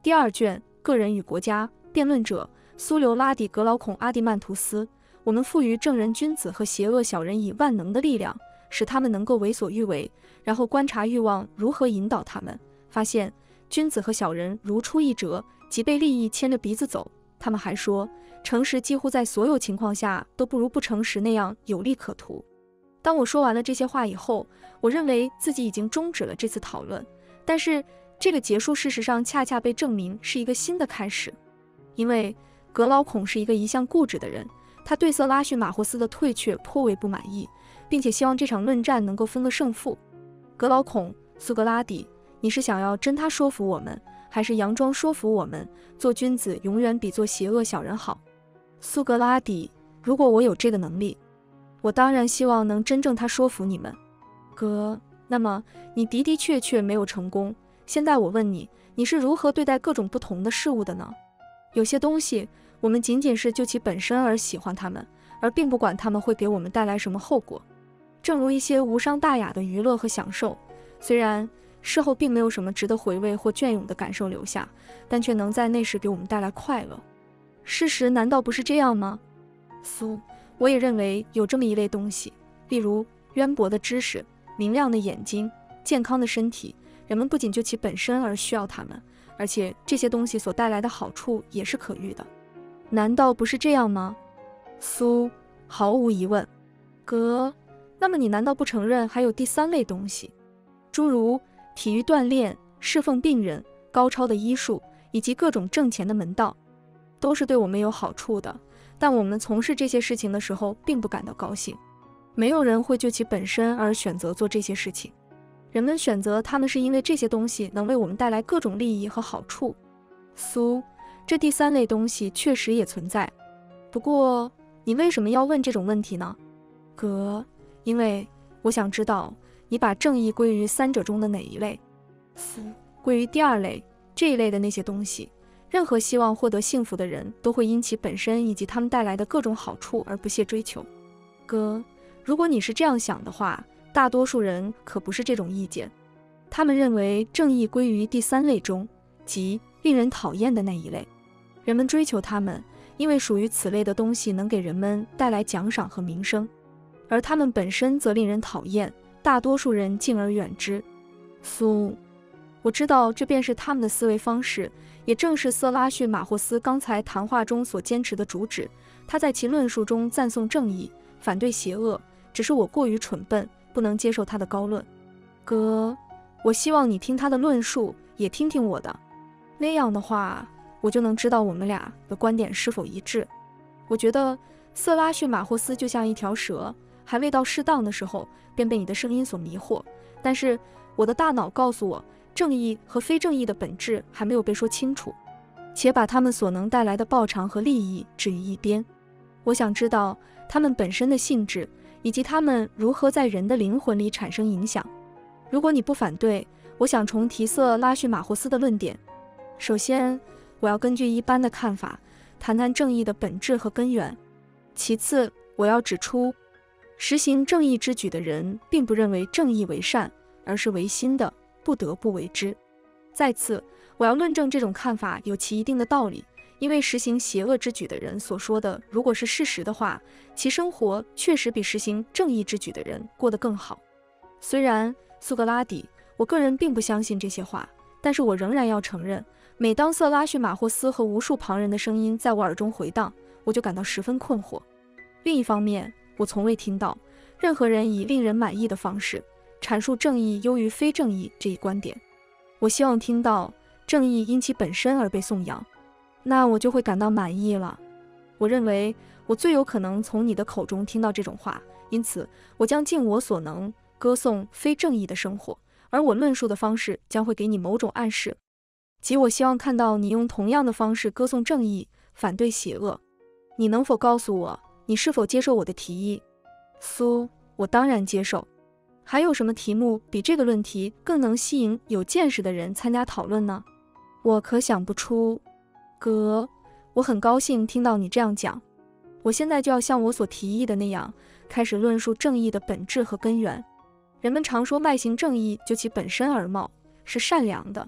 第二卷，个人与国家。辩论者：苏留拉底·格劳孔·阿蒂曼图斯。我们赋予正人君子和邪恶小人以万能的力量，使他们能够为所欲为，然后观察欲望如何引导他们，发现君子和小人如出一辙，即被利益牵着鼻子走。他们还说，诚实几乎在所有情况下都不如不诚实那样有利可图。当我说完了这些话以后，我认为自己已经终止了这次讨论，但是这个结束事实上恰恰被证明是一个新的开始。因为格劳孔是一个一向固执的人，他对色拉逊马霍斯的退却颇为不满意，并且希望这场论战能够分个胜负。格劳孔，苏格拉底，你是想要真他说服我们，还是佯装说服我们，做君子永远比做邪恶小人好？苏格拉底，如果我有这个能力，我当然希望能真正他说服你们。那么你的确没有成功。现在我问你，你是如何对待各种不同的事物的呢？有些东西，我们仅仅是就其本身而喜欢它们，而并不管它们会给我们带来什么后果。正如一些无伤大雅的娱乐和享受，虽然事后并没有什么值得回味或隽永的感受留下，但却能在那时给我们带来快乐。事实难道不是这样吗？我也认为有这么一类东西，例如渊博的知识、明亮的眼睛、健康的身体，人们不仅就其本身而需要它们，而且这些东西所带来的好处也是可遇的。难道不是这样吗？毫无疑问。那么你难道不承认还有第三类东西，诸如体育锻炼、侍奉病人、高超的医术以及各种挣钱的门道，都是对我们有好处的，但我们从事这些事情的时候并不感到高兴。没有人会就其本身而选择做这些事情，人们选择它们是因为这些东西能为我们带来各种利益和好处。这第三类东西确实也存在。不过你为什么要问这种问题呢？因为我想知道你把正义归于三者中的哪一类。归于第二类，这一类的那些东西，任何希望获得幸福的人都会因其本身以及他们带来的各种好处而不懈追求。如果你是这样想的话，大多数人可不是这种意见。他们认为正义归于第三类中，即令人讨厌的那一类。人们追求它们，因为属于此类的东西能给人们带来奖赏和名声，而它们本身则令人讨厌，大多数人敬而远之。我知道这便是他们的思维方式，也正是色拉逊马霍斯刚才谈话中所坚持的主旨。他在其论述中赞颂正义，反对邪恶，只是我过于蠢笨，不能接受他的高论。我希望你听他的论述，也听听我的，那样的话我就能知道我们俩的观点是否一致。我觉得色拉逊马霍斯就像一条蛇，还未到适当的时候便被你的声音所迷惑，但是我的大脑告诉我，正义和非正义的本质还没有被说清楚，且把他们所能带来的报偿和利益置于一边。我想知道他们本身的性质，以及他们如何在人的灵魂里产生影响。如果你不反对，我想重提色拉逊马霍斯的论点。首先，我要根据一般的看法谈谈正义的本质和根源。其次，我要指出，实行正义之举的人并不认为正义为善，而是违心的，不得不为之。再次，我要论证这种看法有其一定的道理，因为实行邪恶之举的人所说的如果是事实的话，其生活确实比实行正义之举的人过得更好。虽然苏格拉底，我个人并不相信这些话，但是我仍然要承认，每当色拉逊马霍斯和无数旁人的声音在我耳中回荡，我就感到十分困惑。另一方面，我从未听到任何人以令人满意的方式阐述正义优于非正义这一观点。我希望听到正义因其本身而被颂扬，那我就会感到满意了。我认为我最有可能从你的口中听到这种话，因此我将尽我所能歌颂非正义的生活，而我论述的方式将会给你某种暗示，即我希望看到你用同样的方式歌颂正义，反对邪恶。你能否告诉我，你是否接受我的提议？我当然接受。还有什么题目比这个论题更能吸引有见识的人参加讨论呢？我可想不出。我很高兴听到你这样讲。我现在就要像我所提议的那样，开始论述正义的本质和根源。人们常说迈行正义就其本身而貌，是善良的，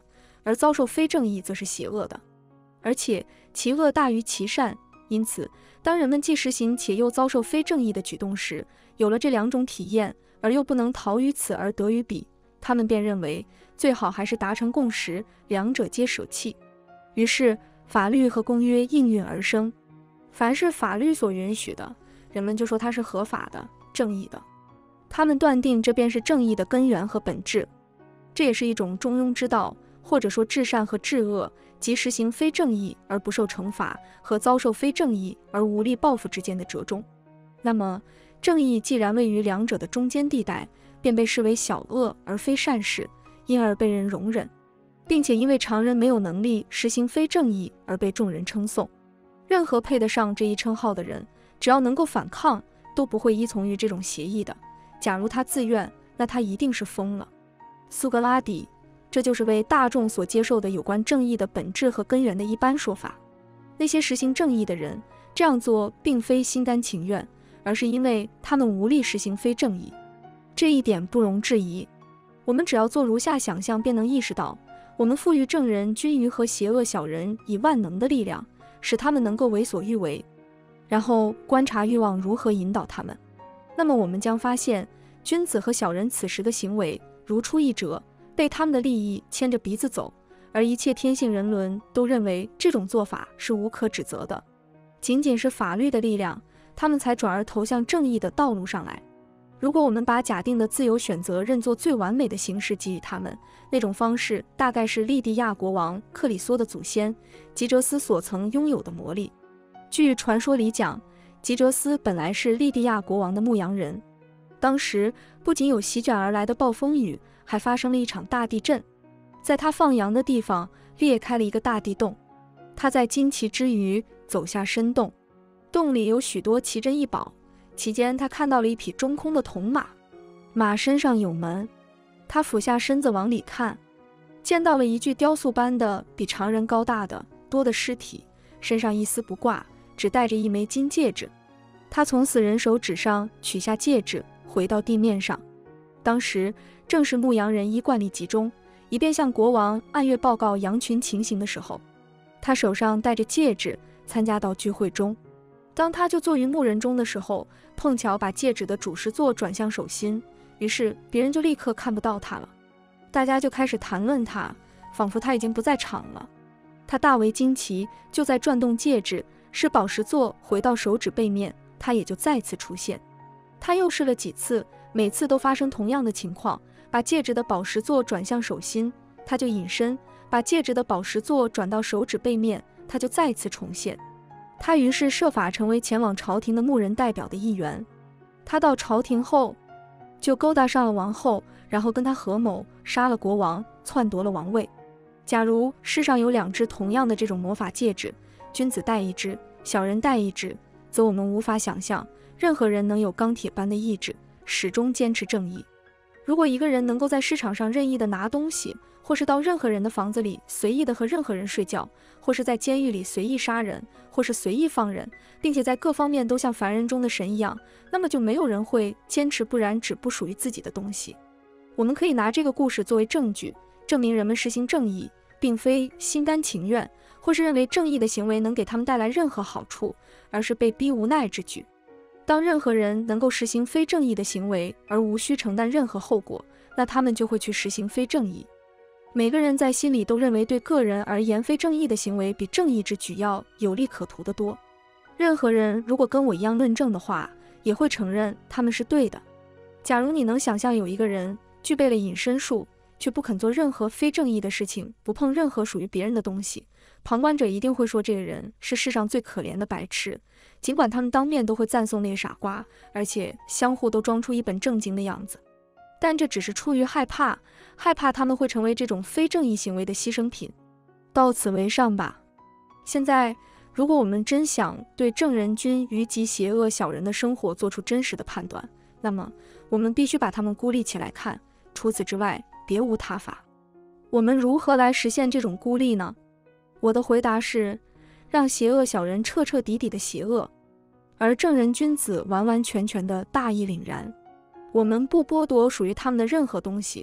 而遭受非正义则是邪恶的，而且其恶大于其善。因此，当人们既实行且又遭受非正义的举动时，有了这两种体验，而又不能逃于此而得于彼，他们便认为最好还是达成共识，两者皆舍弃。于是，法律和公约应运而生。凡是法律所允许的，人们就说它是合法的、正义的。他们断定这便是正义的根源和本质。这也是一种中庸之道，或者说至善和至恶，即实行非正义而不受惩罚，和遭受非正义而无力报复之间的折中。那么，正义既然位于两者的中间地带，便被视为小恶而非善事，因而被人容忍，并且因为常人没有能力实行非正义而被众人称颂。任何配得上这一称号的人，只要能够反抗，都不会依从于这种协议的。假如他自愿，那他一定是疯了。苏格拉底，这就是为大众所接受的有关正义的本质和根源的一般说法。那些实行正义的人，这样做并非心甘情愿，而是因为他们无力实行非正义。这一点不容置疑。我们只要做如下想象，便能意识到，我们赋予正人君于和邪恶小人以万能的力量，使他们能够为所欲为，然后观察欲望如何引导他们。那么我们将发现，君子和小人此时的行为如出一辙，被他们的利益牵着鼻子走，而一切天性人伦都认为这种做法是无可指责的。仅仅是法律的力量，他们才转而投向正义的道路上来。如果我们把假定的自由选择认作最完美的形式给予他们，那种方式大概是利蒂亚国王克里梭的祖先吉哲斯所曾拥有的魔力。据传说里讲，吉哲斯本来是利蒂亚国王的牧羊人，当时不仅有席卷而来的暴风雨，还发生了一场大地震。在他放羊的地方裂开了一个大地洞，他在惊奇之余走下深洞，洞里有许多奇珍异宝。期间他看到了一匹中空的铜马，马身上有门。他俯下身子往里看，见到了一具雕塑般的比常人高大的多的尸体，身上一丝不挂，只戴着一枚金戒指。他从死人手指上取下戒指，回到地面上。当时正是牧羊人依惯例集中，以便向国王按月报告羊群情形的时候。他手上戴着戒指，参加到聚会中。当他就坐于牧人中的时候，碰巧把戒指的主石座转向手心，于是别人就立刻看不到他了。大家就开始谈论他，仿佛他已经不在场了。他大为惊奇，就在转动戒指，使宝石座回到手指背面，他也就再次出现。他又试了几次，每次都发生同样的情况，把戒指的宝石座转向手心，他就隐身；把戒指的宝石座转到手指背面，他就再次重现。他于是设法成为前往朝廷的牧人代表的一员。他到朝廷后，就勾搭上了王后，然后跟他合谋，杀了国王，篡夺了王位。假如世上有两只同样的这种魔法戒指，君子戴一只，小人戴一只，则我们无法想象任何人能有钢铁般的意志，始终坚持正义。如果一个人能够在市场上任意的拿东西，或是到任何人的房子里随意的和任何人睡觉，或是在监狱里随意杀人，或是随意放人，并且在各方面都像凡人中的神一样，那么就没有人会坚持不染指不属于自己的东西。我们可以拿这个故事作为证据，证明人们实行正义并非心甘情愿，或是认为正义的行为能给他们带来任何好处，而是被逼无奈之举。当任何人能够实行非正义的行为而无需承担任何后果，那他们就会去实行非正义。每个人在心里都认为对个人而言非正义的行为比正义之举要有利可图得多。任何人如果跟我一样论证的话，也会承认他们是对的。假如你能想象有一个人具备了隐身术，却不肯做任何非正义的事情，不碰任何属于别人的东西，旁观者一定会说这个人是世上最可怜的白痴，尽管他们当面都会赞颂那个傻瓜，而且相互都装出一本正经的样子。但这只是出于害怕他们会成为这种非正义行为的牺牲品。到此为上吧。现在，如果我们真想对正人君与及邪恶小人的生活做出真实的判断，那么我们必须把他们孤立起来看，除此之外，别无他法。我们如何来实现这种孤立呢？我的回答是，让邪恶小人彻彻底底的邪恶，而正人君子完完全全的大义凛然。我们不剥夺属于他们的任何东西，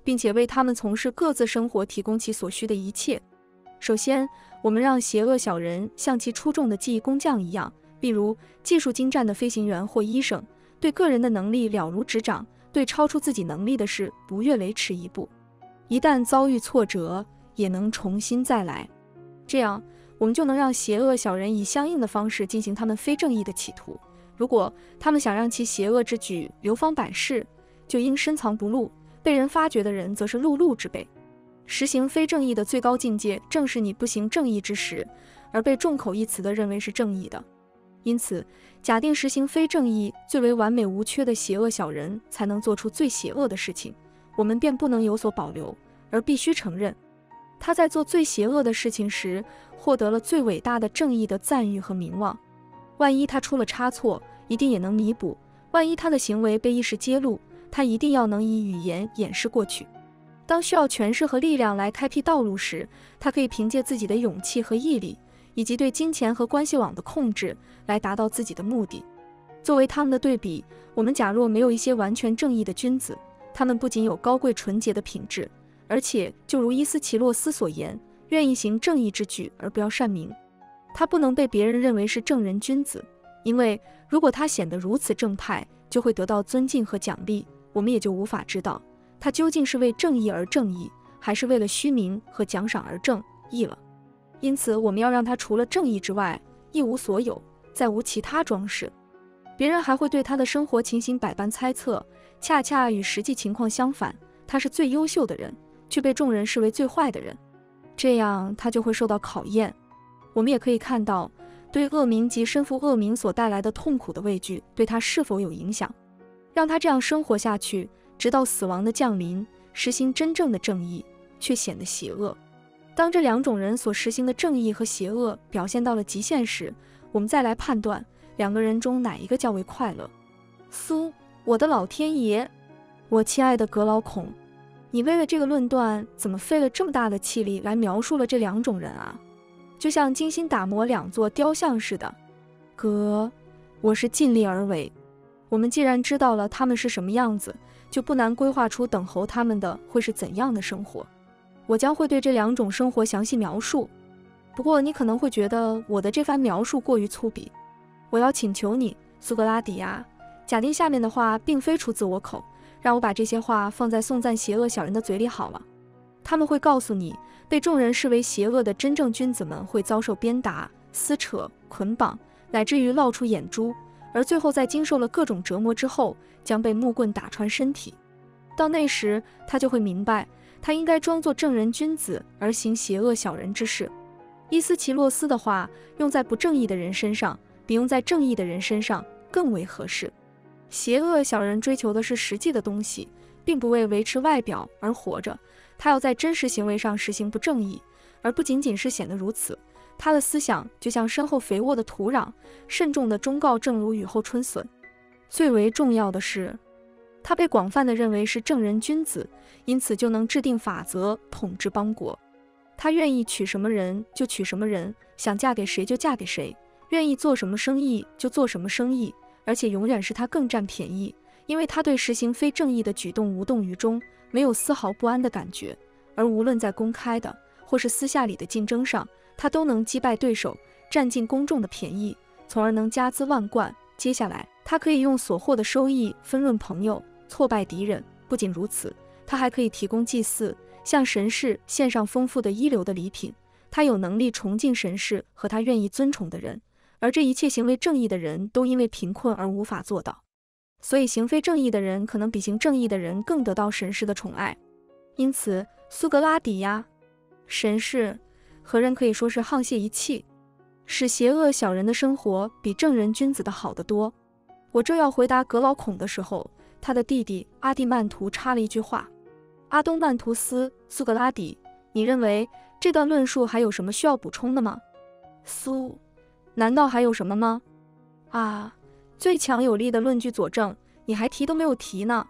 并且为他们从事各自生活提供其所需的一切。首先，我们让邪恶小人像其出众的技艺工匠一样，例如技术精湛的飞行员或医生，对个人的能力了如指掌，对超出自己能力的事不越雷池一步。一旦遭遇挫折，也能重新再来。这样，我们就能让邪恶小人以相应的方式进行他们非正义的企图。如果他们想让其邪恶之举流芳百世，就应深藏不露，被人发觉的人则是碌碌之辈。实行非正义的最高境界，正是你不行正义之时，而被众口一词地认为是正义的。因此，假定实行非正义最为完美无缺的邪恶小人才能做出最邪恶的事情，我们便不能有所保留，而必须承认，他在做最邪恶的事情时，获得了最伟大的正义的赞誉和名望。万一他出了差错，一定也能弥补；万一他的行为被一时揭露，他一定要能以语言掩饰过去。当需要权势和力量来开辟道路时，他可以凭借自己的勇气和毅力，以及对金钱和关系网的控制，来达到自己的目的。作为他们的对比，我们假若没有一些完全正义的君子，他们不仅有高贵纯洁的品质，而且就如伊斯奇洛斯所言，愿意行正义之举而不要善名。他不能被别人认为是正人君子，因为如果他显得如此正派，就会得到尊敬和奖励，我们也就无法知道他究竟是为正义而正义，还是为了虚名和奖赏而正义了。因此，我们要让他除了正义之外一无所有，再无其他装饰。别人还会对他的生活情形百般猜测，恰恰与实际情况相反，他是最优秀的人，却被众人视为最坏的人，这样他就会受到考验。我们也可以看到，对恶名及身负恶名所带来的痛苦的畏惧对他是否有影响，让他这样生活下去，直到死亡的降临，实行真正的正义，却显得邪恶。当这两种人所实行的正义和邪恶表现到了极限时，我们再来判断两个人中哪一个较为快乐。我的老天爷！我亲爱的格劳孔，你为了这个论断怎么费了这么大的气力来描述了这两种人啊？就像精心打磨两座雕像似的。我是尽力而为。我们既然知道了他们是什么样子，就不难规划出等候他们的会是怎样的生活。我将会对这两种生活详细描述，不过你可能会觉得我的这番描述过于粗鄙。我要请求你，苏格拉底呀，假定下面的话并非出自我口，让我把这些话放在颂赞邪恶小人的嘴里好了。他们会告诉你，被众人视为邪恶的真正君子们会遭受鞭打、撕扯、捆绑，乃至于烙出眼珠，而最后在经受了各种折磨之后，将被木棍打穿身体。到那时，他就会明白，他应该装作正人君子而行邪恶小人之事。伊斯奇洛斯的话用在不正义的人身上，比用在正义的人身上更为合适。邪恶小人追求的是实际的东西，并不为维持外表而活着，他要在真实行为上实行不正义，而不仅仅是显得如此。他的思想就像深厚肥沃的土壤，慎重的忠告正如雨后春笋。最为重要的是，他被广泛地认为是正人君子，因此就能制定法则，统治邦国。他愿意娶什么人就娶什么人，想嫁给谁就嫁给谁，愿意做什么生意就做什么生意，而且永远是他更占便宜，因为他对实行非正义的举动无动于衷，没有丝毫不安的感觉。而无论在公开的或是私下里的竞争上，他都能击败对手，占尽公众的便宜，从而能家资万贯。接下来，他可以用所获的收益分润朋友，挫败敌人。不仅如此，他还可以提供祭祀，向神士献上丰富的一流的礼品。他有能力崇敬神士和他愿意尊崇的人，而这一切行为正义的人都因为贫困而无法做到。所以行非正义的人可能比行正义的人更得到神士的宠爱。因此，苏格拉底呀，神士和人可以说是沆瀣一气，使邪恶小人的生活比正人君子的好得多。我正要回答格劳孔的时候，他的弟弟阿蒂曼图插了一句话：阿东曼图斯，苏格拉底，你认为这段论述还有什么需要补充的吗？难道还有什么吗？最强有力的论据佐证，你还提都没有提呢。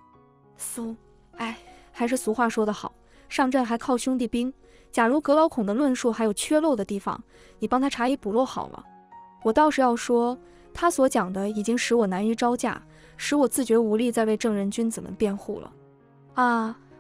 还是俗话说得好，上阵还靠兄弟兵。假如格劳孔的论述还有缺漏的地方，你帮他查一补漏好了。我倒是要说，他所讲的已经使我难于招架，使我自觉无力再为正人君子们辩护了。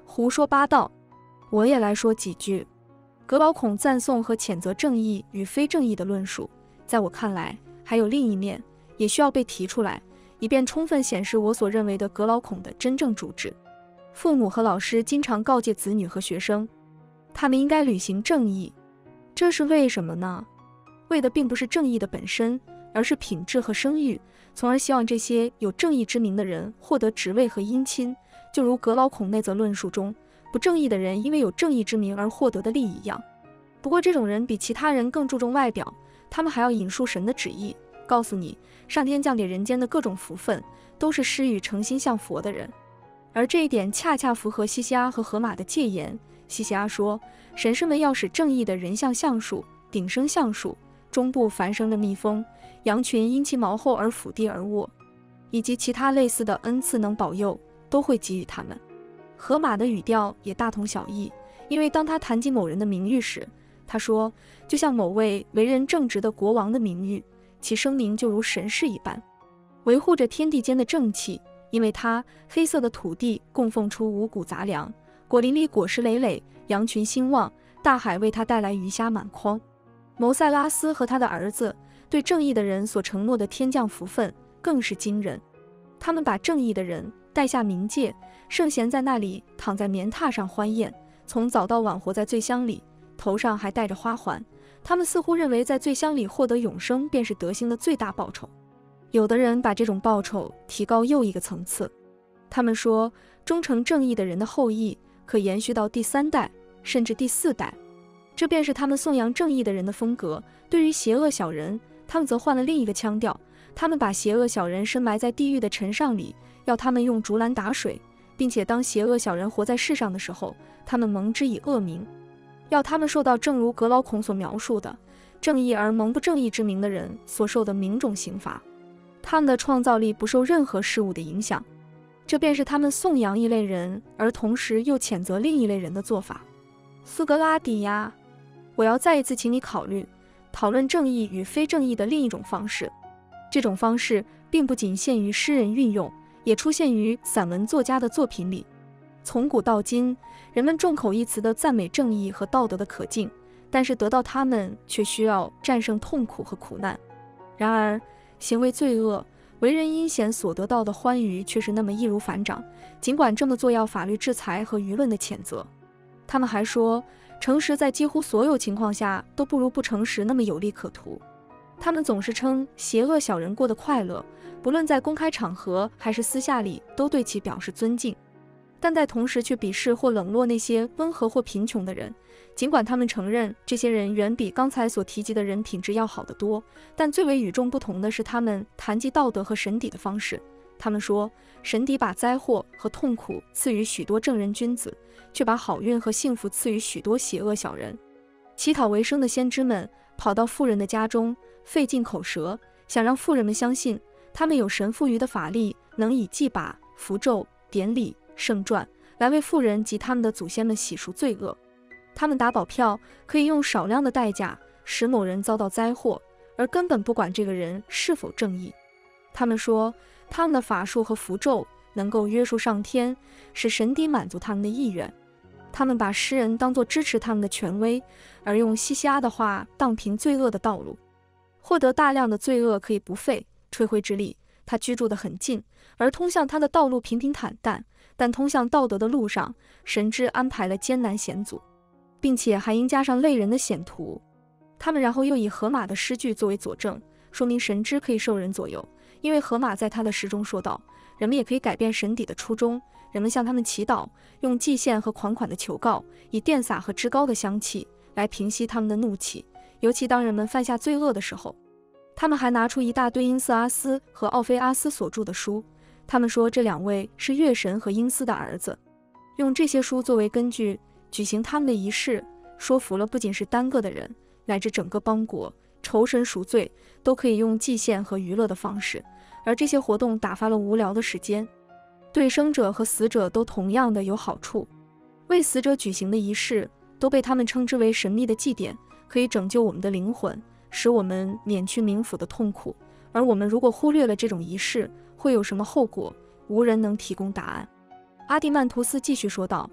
胡说八道。我也来说几句。葛老孔赞颂和谴责正义与非正义的论述，在我看来，还有另一面，也需要被提出来，以便充分显示我所认为的葛老孔的真正主旨。父母和老师经常告诫子女和学生，他们应该履行正义。这是为什么呢？为的并不是正义的本身，而是品质和声誉，从而希望这些有正义之名的人获得职位和姻亲，就如葛老孔那则论述中，不正义的人因为有正义之名而获得的利益一样。不过这种人比其他人更注重外表，他们还要引述神的旨意，告诉你上天降给人间的各种福分都是施予诚心向佛的人。而这一点恰恰符合西西阿和荷马的戒言。西西阿说，神师们要使正义的人像橡树，顶生橡树，中部繁生的蜜蜂，羊群因其毛厚而伏地而卧，以及其他类似的恩赐能保佑，都会给予他们。荷马的语调也大同小异，因为当他谈及某人的名誉时，他说，就像某位为人正直的国王的名誉，其声名就如神士一般，维护着天地间的正气。因为他黑色的土地供奉出五谷杂粮，果林里果实累累，羊群兴旺，大海为他带来鱼虾满筐。牟塞拉斯和他的儿子对正义的人所承诺的天降福分更是惊人。他们把正义的人带下冥界，圣贤在那里躺在棉榻上欢宴，从早到晚活在醉香里，头上还戴着花环。他们似乎认为在醉香里获得永生便是德行的最大报酬。有的人把这种报酬提高又一个层次，他们说忠诚正义的人的后裔可延续到第3代甚至第4代，这便是他们颂扬正义的人的风格。对于邪恶小人，他们则换了另一个腔调，他们把邪恶小人深埋在地狱的尘上里，要他们用竹篮打水，并且当邪恶小人活在世上的时候，他们蒙之以恶名，要他们受到正如葛老孔所描述的正义而蒙不正义之名的人所受的冥种刑罚。他们的创造力不受任何事物的影响，这便是他们颂扬一类人而同时又谴责另一类人的做法。苏格拉底呀，我要再一次请你讨论正义与非正义的另一种方式。这种方式并不仅限于诗人运用，也出现于散文作家的作品里。从古到今，人们众口一词地赞美正义和道德的可敬，但是得到他们却需要战胜痛苦和苦难。然而行为罪恶，为人阴险所得到的欢愉却是那么易如反掌，尽管这么做要法律制裁和舆论的谴责。他们还说，诚实在几乎所有情况下都不如不诚实那么有利可图。他们总是称邪恶小人过得快乐，不论在公开场合还是私下里都对其表示尊敬，但在同时却鄙视或冷落那些温和或贫穷的人。尽管他们承认这些人远比刚才所提及的人品质要好得多，但最为与众不同的是他们谈及道德和神底的方式。他们说，神底把灾祸和痛苦赐予许多正人君子，却把好运和幸福赐予许多邪恶小人。乞讨为生的先知们跑到富人的家中，费尽口舌，想让富人们相信他们有神赋予的法力，能以祭把、符咒、典礼、圣传来为富人及他们的祖先们洗赎罪恶。他们打保票可以用少量的代价使某人遭到灾祸，而根本不管这个人是否正义。他们说，他们的法术和符咒能够约束上天，使神底满足他们的意愿。他们把诗人当作支持他们的权威，而用西西阿的话荡平罪恶的道路。获得大量的罪恶可以不费吹灰之力，他居住得很近，而通向他的道路平平坦淡，但通向道德的路上，神之安排了艰难险阻，并且还应加上累人的险途。他们然后又以荷马的诗句作为佐证，说明神之可以受人左右，因为荷马在他的诗中说道，人们也可以改变神底的初衷。人们向他们祈祷，用祭献和款款的求告，以电洒和至高的香气来平息他们的怒气，尤其当人们犯下罪恶的时候。他们还拿出一大堆英斯阿斯和奥菲阿斯所著的书，他们说这2位是月神和英斯的儿子，用这些书作为根据举行他们的仪式，说服了不仅是单个的人，乃至整个邦国，酬神赎罪都可以用祭献和娱乐的方式，而这些活动打发了无聊的时间，对生者和死者都同样的有好处。为死者举行的仪式都被他们称之为神秘的祭典，可以拯救我们的灵魂，使我们免去冥府的痛苦。而我们如果忽略了这种仪式，会有什么后果？无人能提供答案。阿蒂曼图斯继续说道，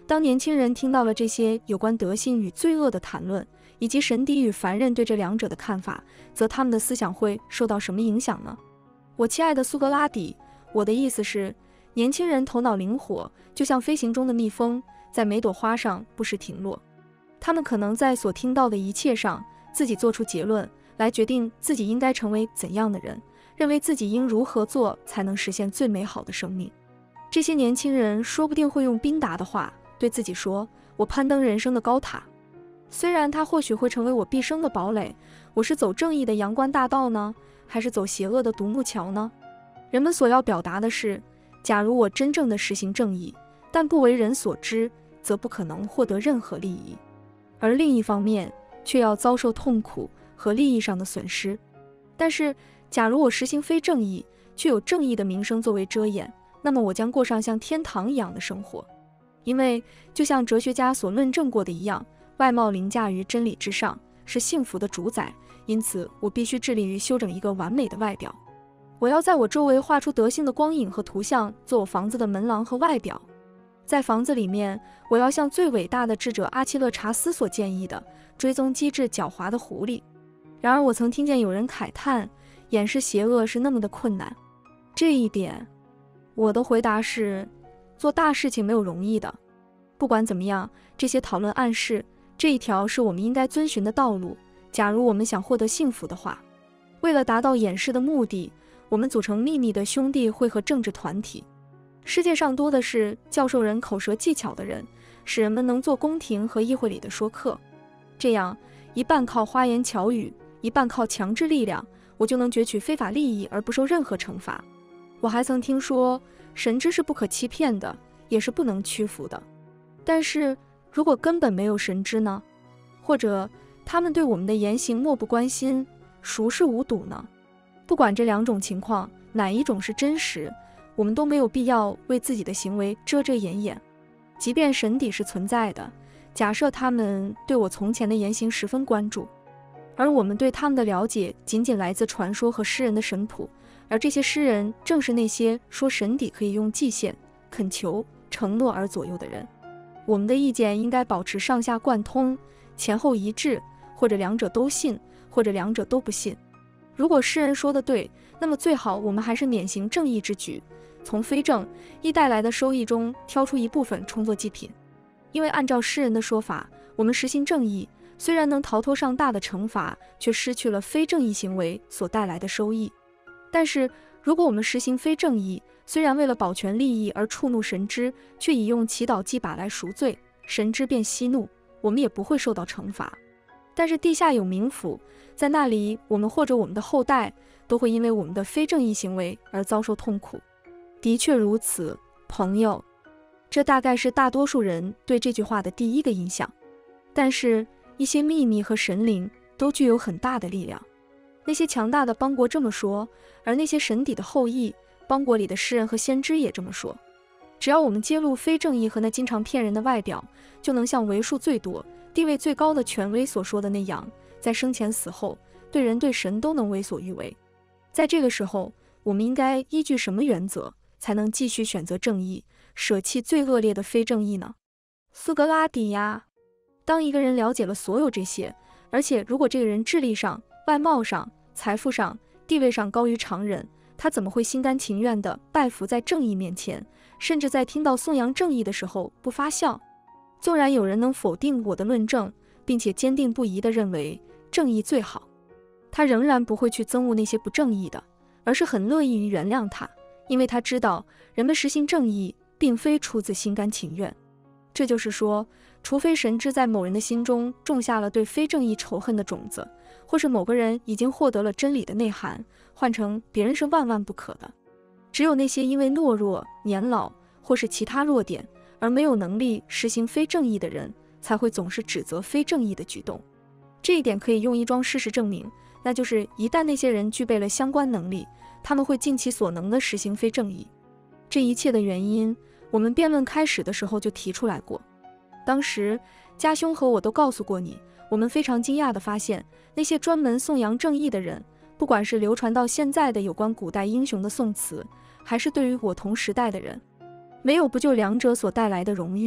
当年轻人听到了这些有关德性与罪恶的谈论，以及神邸与凡人对这两者的看法，则他们的思想会受到什么影响呢？我亲爱的苏格拉底，我的意思是，年轻人头脑灵活，就像飞行中的蜜蜂，在每朵花上不时停落。他们可能在所听到的一切上自己做出结论，来决定自己应该成为怎样的人，认为自己应如何做才能实现最美好的生命。这些年轻人说不定会用宾达的话对自己说：我攀登人生的高塔，虽然它或许会成为我毕生的堡垒，我是走正义的阳关大道呢，还是走邪恶的独木桥呢？人们所要表达的是，假如我真正的实行正义，但不为人所知，则不可能获得任何利益，而另一方面却要遭受痛苦和利益上的损失。但是假如我实行非正义，却有正义的名声作为遮掩，那么我将过上像天堂一样的生活。因为就像哲学家所论证过的一样，外貌凌驾于真理之上，是幸福的主宰，因此我必须致力于修整一个完美的外表。我要在我周围画出德性的光影和图像，做我房子的门廊和外表。在房子里面，我要像最伟大的智者阿基勒查斯所建议的，追踪机智狡猾的狐狸。然而我曾听见有人慨叹，掩饰邪恶是那么的困难。这一点，我的回答是，做大事情没有容易的。不管怎么样，这些讨论暗示，这一条是我们应该遵循的道路，假如我们想获得幸福的话。为了达到掩饰的目的，我们组成秘密的兄弟会和政治团体。世界上多的是教授人口舌技巧的人，使人们能做宫廷和议会里的说客。这样，一半靠花言巧语，一半靠强制力量，我就能攫取非法利益而不受任何惩罚。我还曾听说，神知是不可欺骗的，也是不能屈服的。但是如果根本没有神知呢？或者他们对我们的言行漠不关心，熟视无睹呢？不管这两种情况哪一种是真实，我们都没有必要为自己的行为遮遮掩掩。即便神邸是存在的，假设他们对我从前的言行十分关注，而我们对他们的了解仅仅来自传说和诗人的神谱，而这些诗人正是那些说神邸可以用祭献、恳求、承诺而左右的人。我们的意见应该保持上下贯通，前后一致，或者两者都信，或者两者都不信。如果诗人说的对，那么最好我们还是免行正义之举，从非正义带来的收益中挑出一部分充作祭品。因为按照诗人的说法，我们实行正义，虽然能逃脱上大的惩罚，却失去了非正义行为所带来的收益。但是如果我们实行非正义，虽然为了保全利益而触怒神知，却以用祈祷祭把来赎罪，神知便息怒，我们也不会受到惩罚。但是地下有冥府，在那里我们或者我们的后代都会因为我们的非正义行为而遭受痛苦。的确如此，朋友，这大概是大多数人对这句话的第一个印象。但是一些秘密和神灵都具有很大的力量。那些强大的邦国这么说，而那些神邸的后裔，邦国里的诗人和先知也这么说。只要我们揭露非正义和那经常骗人的外表，就能像为数最多、地位最高的权威所说的那样，在生前死后，对人对神都能为所欲为。在这个时候，我们应该依据什么原则，才能继续选择正义，舍弃最恶劣的非正义呢？苏格拉底呀，当一个人了解了所有这些，而且如果这个人智力上、外貌上、财富上、地位上高于常人，他怎么会心甘情愿地拜服在正义面前，甚至在听到颂扬正义的时候不发笑？纵然有人能否定我的论证，并且坚定不移地认为正义最好，他仍然不会去憎恶那些不正义的，而是很乐意于原谅他，因为他知道人们实行正义并非出自心甘情愿。这就是说，除非神知在某人的心中种下了对非正义仇恨的种子，或是某个人已经获得了真理的内涵，换成别人是万万不可的。只有那些因为懦弱、年老或是其他弱点而没有能力实行非正义的人，才会总是指责非正义的举动。这一点可以用一桩事实证明，那就是一旦那些人具备了相关能力，他们会尽其所能地实行非正义。这一切的原因，我们辩论开始的时候就提出来过。当时家兄和我都告诉过你，我们非常惊讶地发现，那些专门颂扬正义的人，不管是流传到现在的有关古代英雄的颂词，还是对于我同时代的人，没有不就两者所带来的荣誉、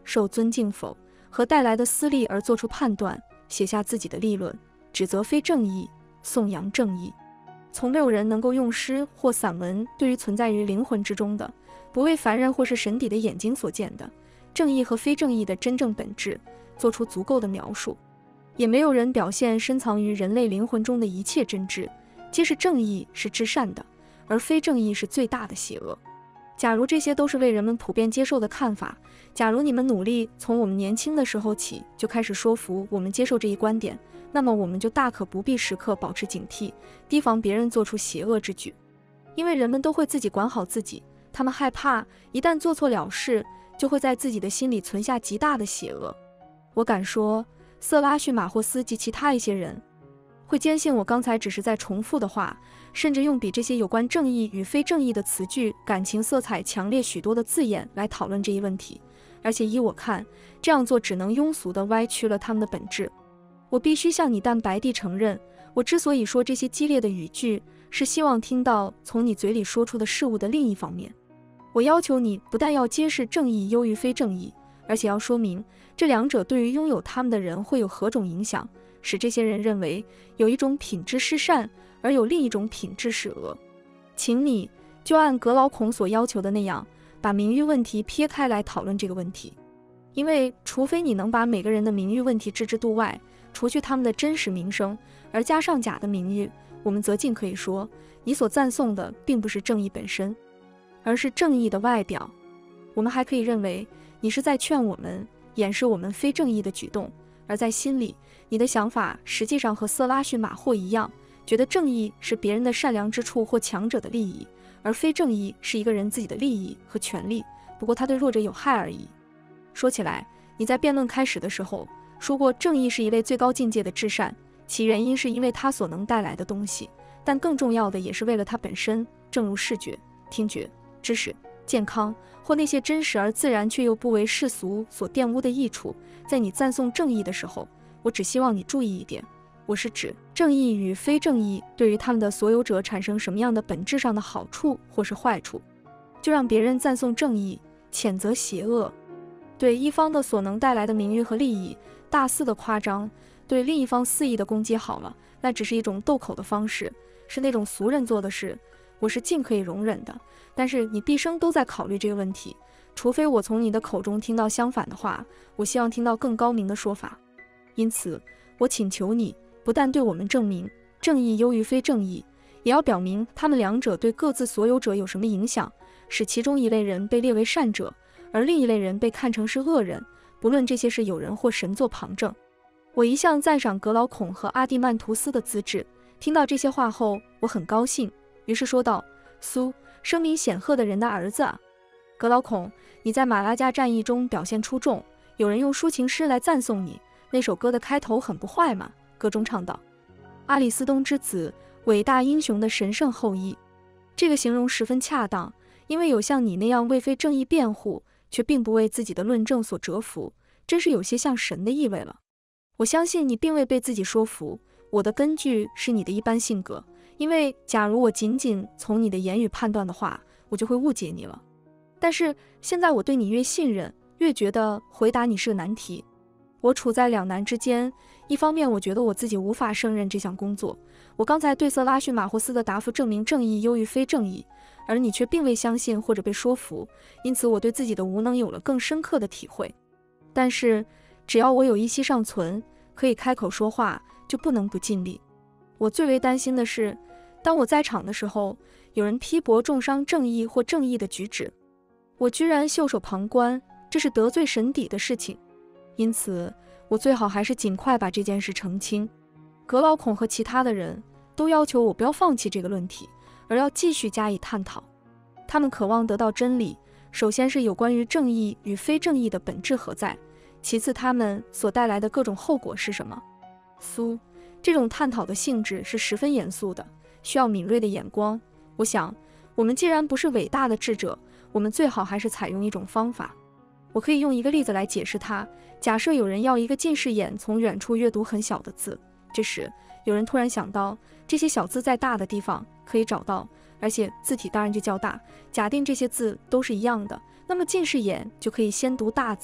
受尊敬否和带来的私利而做出判断，写下自己的立论，指责非正义，颂扬正义。从没有人能够用诗或散文对于存在于灵魂之中的、不为凡人或是神邸的眼睛所见的正义和非正义的真正本质做出足够的描述，也没有人表现深藏于人类灵魂中的一切真知，皆是正义是至善的，而非正义是最大的邪恶。假如这些都是为人们普遍接受的看法，假如你们努力从我们年轻的时候起就开始说服我们接受这一观点，那么我们就大可不必时刻保持警惕，提防别人做出邪恶之举。因为人们都会自己管好自己，他们害怕一旦做错了事，就会在自己的心里存下极大的邪恶。我敢说，瑟拉叙马霍斯及其他一些人会坚信我刚才只是在重复的话，甚至用比这些有关正义与非正义的词句感情色彩强烈许多的字眼来讨论这一问题，而且依我看，这样做只能庸俗地歪曲了他们的本质。我必须向你淡白地承认，我之所以说这些激烈的语句，是希望听到从你嘴里说出的事物的另一方面。我要求你不但要揭示正义优于非正义，而且要说明这两者对于拥有它们的人会有何种影响，使这些人认为有一种品质是善，而有另一种品质是恶。请你就按格劳孔所要求的那样，把名誉问题撇开来讨论这个问题。因为除非你能把每个人的名誉问题置之度外，除去他们的真实名声，而加上假的名誉，我们则尽可以说，你所赞颂的并不是正义本身，而是正义的外表。我们还可以认为，你是在劝我们掩饰我们非正义的举动，而在心里，你的想法实际上和瑟拉叙马霍一样，觉得正义是别人的善良之处或强者的利益，而非正义是一个人自己的利益和权利，不过他对弱者有害而已。说起来，你在辩论开始的时候说过，正义是一类最高境界的至善，其原因是因为它所能带来的东西，但更重要的也是为了它本身，正如视觉、听觉、知识、健康或那些真实而自然却又不为世俗所玷污的益处。在你赞颂正义的时候，我只希望你注意一点，我是指正义与非正义对于他们的所有者产生什么样的本质上的好处或是坏处。就让别人赞颂正义，谴责邪恶，对一方的所能带来的名誉和利益大肆的夸张，对另一方肆意的攻击好了，那只是一种斗口的方式，是那种俗人做的事，我是尽可以容忍的。但是你毕生都在考虑这个问题，除非我从你的口中听到相反的话，我希望听到更高明的说法。因此，我请求你不但对我们证明正义优于非正义，也要表明他们两者对各自所有者有什么影响，使其中一类人被列为善者，而另一类人被看成是恶人，不论这些是有人或神做旁证。我一向赞赏格劳孔和阿蒂曼图斯的资质，听到这些话后，我很高兴，于是说道：苏，声名显赫的人的儿子啊，格劳孔，你在马拉加战役中表现出众，有人用抒情诗来赞颂你，那首歌的开头很不坏嘛，歌中唱道：阿里斯东之子，伟大英雄的神圣后裔。这个形容十分恰当，因为有像你那样为非正义辩护，却并不为自己的论证所折服，真是有些像神的意味了。我相信你并未被自己说服，我的根据是你的一般性格，因为假如我仅仅从你的言语判断的话，我就会误解你了。但是现在我对你越信任，越觉得回答你是个难题。我处在两难之间，一方面我觉得我自己无法胜任这项工作，我刚才对瑟拉叙马霍斯的答复证明正义优于非正义，而你却并未相信或者被说服，因此我对自己的无能有了更深刻的体会。但是只要我有一息尚存，可以开口说话，就不能不尽力。我最为担心的是，当我在场的时候，有人批驳重伤正义或正义的举止，我居然袖手旁观，这是得罪神邸的事情。因此我最好还是尽快把这件事澄清。格劳孔和其他的人都要求我不要放弃这个论题，而要继续加以探讨。他们渴望得到真理，首先是有关于正义与非正义的本质何在，其次他们所带来的各种后果是什么。苏，这种探讨的性质是十分严肃的，需要敏锐的眼光。我想，我们既然不是伟大的智者，我们最好还是采用一种方法。我可以用一个例子来解释它。假设有人要一个近视眼从远处阅读很小的字，这时有人突然想到，这些小字在大的地方可以找到，而且字体当然就较大。假定这些字都是一样的，那么近视眼就可以先读大字，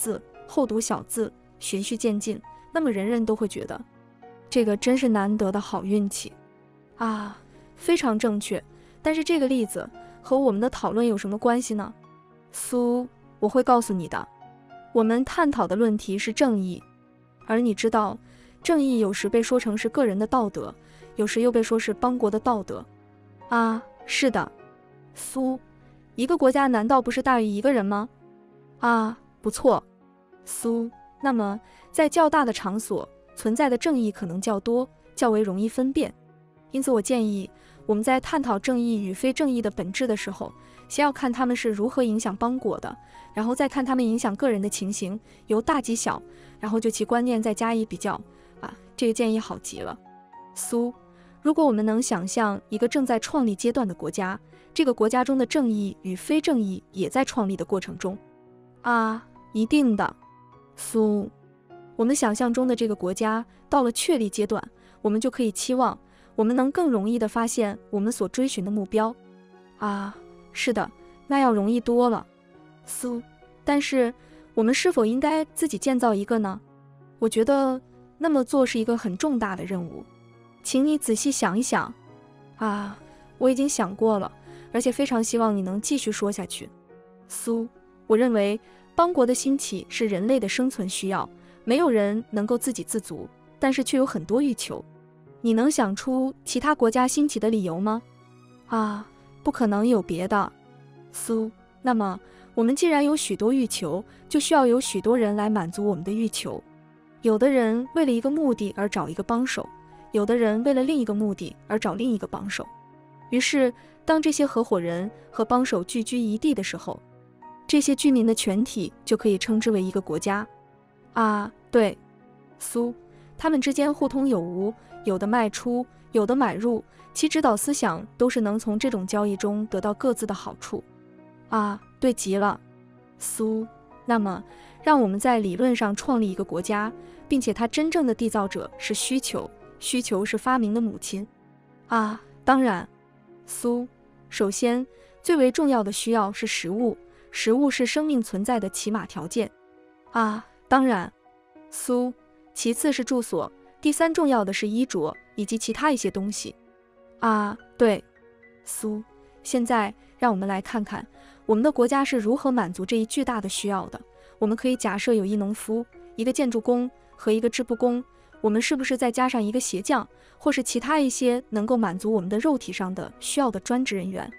厚读小字，循序渐进，那么人人都会觉得这个真是难得的好运气啊，非常正确。但是这个例子和我们的讨论有什么关系呢？苏，我会告诉你的。我们探讨的论题是正义，而你知道，正义有时被说成是个人的道德，有时又被说是邦国的道德。啊，是的。苏，一个国家难道不是大于一个人吗？啊，不错。苏，那么在较大的场所存在的正义可能较多，较为容易分辨。因此我建议我们在探讨正义与非正义的本质的时候，先要看他们是如何影响邦国的，然后再看他们影响个人的情形，由大及小，然后就其观念再加以比较。这个建议好极了。苏，如果我们能想象一个正在创立阶段的国家，这个国家中的正义与非正义也在创立的过程中。一定的。苏，我们想象中的这个国家到了确立阶段，我们就可以期望我们能更容易地发现我们所追寻的目标。是的，那要容易多了。苏，但是我们是否应该自己建造一个呢？我觉得那么做是一个很重大的任务，请你仔细想一想。我已经想过了，而且非常希望你能继续说下去。苏，我认为邦国的兴起是人类的生存需要，没有人能够自给自足，但是却有很多欲求。你能想出其他国家兴起的理由吗？不可能有别的。苏，那么我们既然有许多欲求，就需要有许多人来满足我们的欲求。有的人为了一个目的而找一个帮手，有的人为了另一个目的而找另一个帮手。于是当这些合伙人和帮手聚居一地的时候，这些居民的全体就可以称之为一个国家。对。苏，他们之间互通有无，有的卖出，有的买入，其指导思想都是能从这种交易中得到各自的好处。对极了。苏，那么让我们在理论上创立一个国家，并且它真正的缔造者是需求，需求是发明的母亲。当然。苏，首先最为重要的需要是食物，食物是生命存在的起码条件。当然。苏，其次是住所，第三重要的是衣着以及其他一些东西。对。苏，现在让我们来看看我们的国家是如何满足这一巨大的需要的。我们可以假设有一农夫，一个建筑工和一个织布工，我们是不是再加上一个鞋匠，或是其他一些能够满足我们的肉体上的需要的专职人员？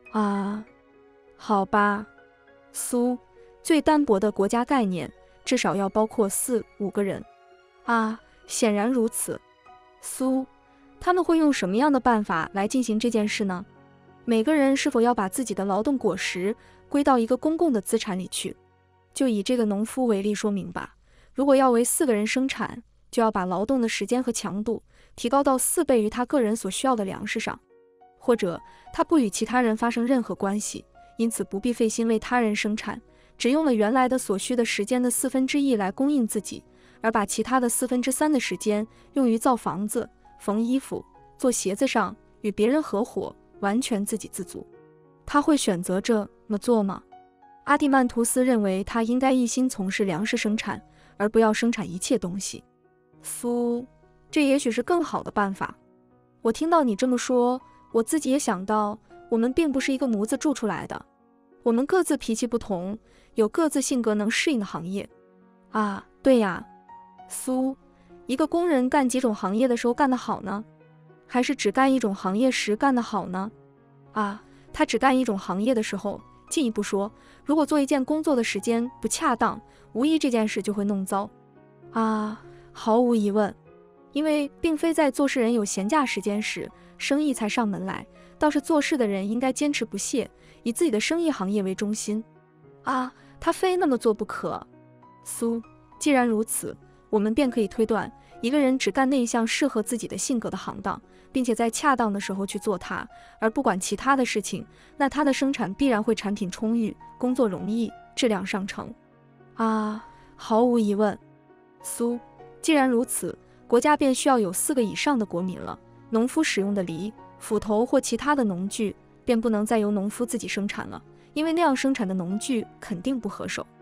好吧。苏，最单薄的国家概念至少要包括4、5个人。显然如此。苏，他们会用什么样的办法来进行这件事呢？每个人是否要把自己的劳动果实归到一个公共的资产里去？就以这个农夫为例说明吧。如果要为4个人生产，就要把劳动的时间和强度提高到4倍于他个人所需要的粮食上，或者他不与其他人发生任何关系，因此不必费心为他人生产，只用了原来的所需的时间的1/4来供应自己，而把其他的3/4的时间用于造房子、缝衣服、做鞋子上，与别人合伙，完全自给自足。他会选择这么做吗？阿蒂曼图斯认为他应该一心从事粮食生产，而不要生产一切东西。苏，这也许是更好的办法。我听到你这么说，我自己也想到，我们并不是一个模子铸出来的，我们各自脾气不同，有各自性格能适应的行业。对呀。苏，一个工人干几种行业的时候干得好呢？还是只干一种行业时干得好呢？他只干一种行业的时候，进一步说，如果做一件工作的时间不恰当，无疑这件事就会弄糟。毫无疑问，因为并非在做事人有闲暇时间时，生意才上门来，倒是做事的人应该坚持不懈，以自己的生意行业为中心。他非那么做不可。苏，既然如此，我们便可以推断，一个人只干那一项适合自己的性格的行当，并且在恰当的时候去做它，而不管其他的事情，那他的生产必然会产品充裕，工作容易，质量上乘。毫无疑问。苏，既然如此，国家便需要有4个以上的国民了。农夫使用的犁、斧头或其他的农具便不能再由农夫自己生产了，因为那样生产的农具肯定不合手。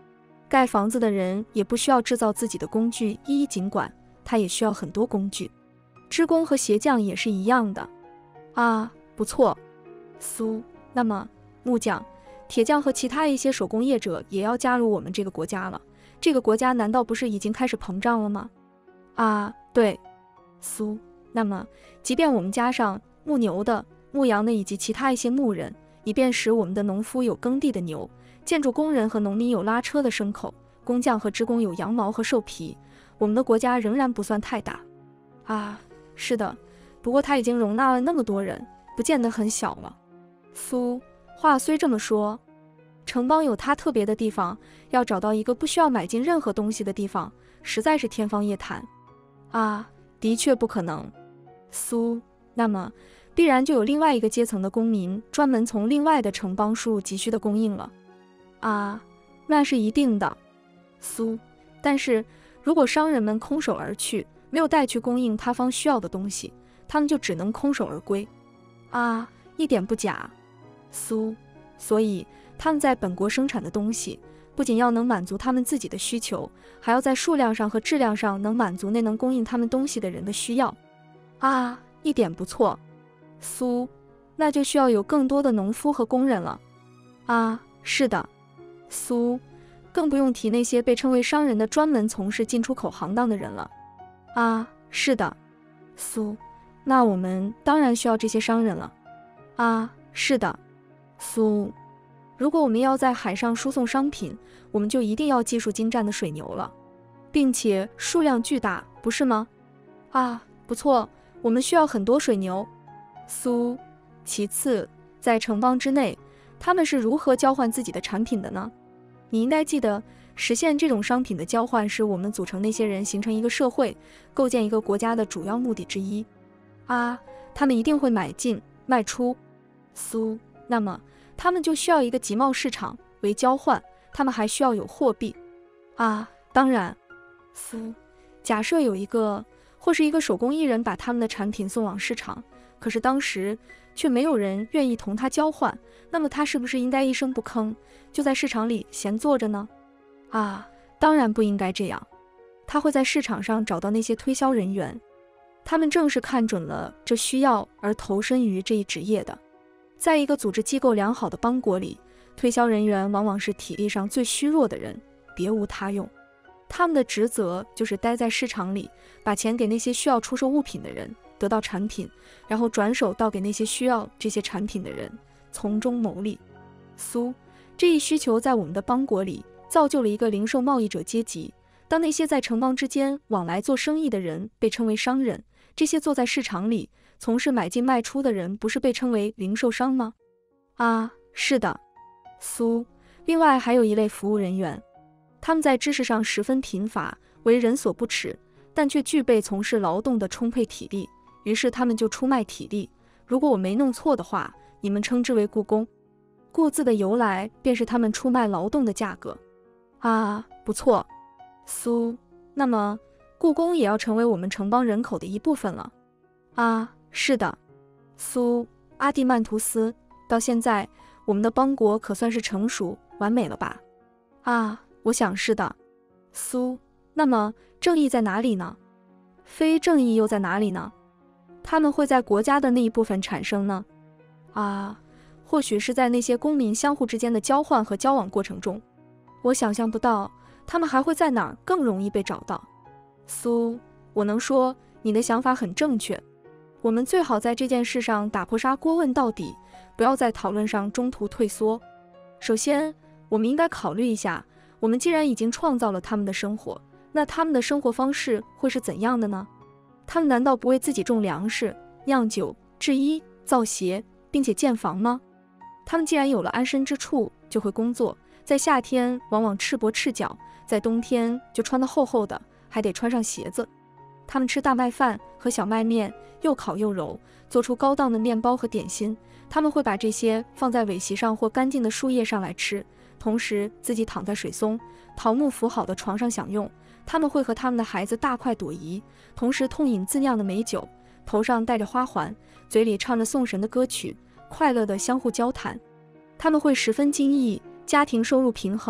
盖房子的人也不需要制造自己的工具一一尽管，他也需要很多工具。织工和鞋匠也是一样的。啊，不错。苏，那么木匠、铁匠和其他一些手工业者也要加入我们这个国家了。这个国家难道不是已经开始膨胀了吗？啊，对。苏，那么即便我们加上牧牛的、牧羊的以及其他一些牧人，以便使我们的农夫有耕地的牛，建筑工人和农民有拉车的牲口，工匠和织工有羊毛和兽皮，我们的国家仍然不算太大。啊，是的，不过它已经容纳了那么多人，不见得很小了。苏，话虽这么说，城邦有它特别的地方，要找到一个不需要买进任何东西的地方，实在是天方夜谭。啊，的确不可能。苏，那么必然就有另外一个阶层的公民专门从另外的城邦输入急需的供应了。啊，那是一定的。苏，但是如果商人们空手而去，没有带去供应他方需要的东西，他们就只能空手而归。啊，一点不假。苏，所以他们在本国生产的东西，不仅要能满足他们自己的需求，还要在数量上和质量上能满足那能供应他们东西的人的需要。啊，一点不错。苏，那就需要有更多的农夫和工人了。啊，是的。苏，更不用提那些被称为商人的专门从事进出口行当的人了。啊，是的。苏，那我们当然需要这些商人了。啊，是的。苏，如果我们要在海上输送商品，我们就一定要技术精湛的水牛了，并且数量巨大，不是吗？啊，不错，我们需要很多水牛。苏，其次，在城邦之内，他们是如何交换自己的产品的呢？你应该记得，实现这种商品的交换是我们组成那些人形成一个社会、构建一个国家的主要目的之一。啊，他们一定会买进、卖出。苏，那么他们就需要一个集贸市场为交换，他们还需要有货币。啊，当然。苏，假设有一个或是一个手工艺人把他们的产品送往市场，可是当时却没有人愿意同他交换，那么他是不是应该一声不吭，就在市场里闲坐着呢？啊，当然不应该这样。他会在市场上找到那些推销人员，他们正是看准了这需要而投身于这一职业的。在一个组织机构良好的邦国里，推销人员往往是体力上最虚弱的人，别无他用。他们的职责就是待在市场里，把钱给那些需要出售物品的人，得到产品，然后转手到给那些需要这些产品的人，从中牟利。苏，这一需求在我们的邦国里造就了一个零售贸易者阶级。当那些在城邦之间往来做生意的人被称为商人，这些坐在市场里从事买进卖出的人不是被称为零售商吗？啊，是的。苏，另外还有一类服务人员，他们在知识上十分贫乏，为人所不齿，但却具备从事劳动的充沛体力，于是他们就出卖体力。如果我没弄错的话，你们称之为雇工。雇字的由来便是他们出卖劳动的价格。啊，不错。苏，那么雇工也要成为我们城邦人口的一部分了。啊，是的。苏，阿蒂曼图斯，到现在我们的邦国可算是成熟完美了吧？啊，我想是的。苏，那么正义在哪里呢？非正义又在哪里呢？他们会在国家的那一部分产生呢？啊，或许是在那些公民相互之间的交换和交往过程中。我想象不到他们还会在哪儿更容易被找到。苏，我能说你的想法很正确。我们最好在这件事上打破砂锅问到底，不要在讨论上中途退缩。首先，我们应该考虑一下，我们既然已经创造了他们的生活，那他们的生活方式会是怎样的呢？他们难道不为自己种粮食、酿酒、制衣、造鞋，并且建房吗？他们既然有了安身之处，就会工作，在夏天往往赤膊赤脚，在冬天就穿得厚厚的，还得穿上鞋子。他们吃大麦饭和小麦面，又烤又揉，做出高档的面包和点心。他们会把这些放在苇席上或干净的树叶上来吃，同时自己躺在水松、桃木铺好的床上享用。他们会和他们的孩子大快朵颐，同时痛饮自酿的美酒，头上戴着花环，嘴里唱着颂神的歌曲，快乐地相互交谈。他们会十分惊异，家庭收入平衡，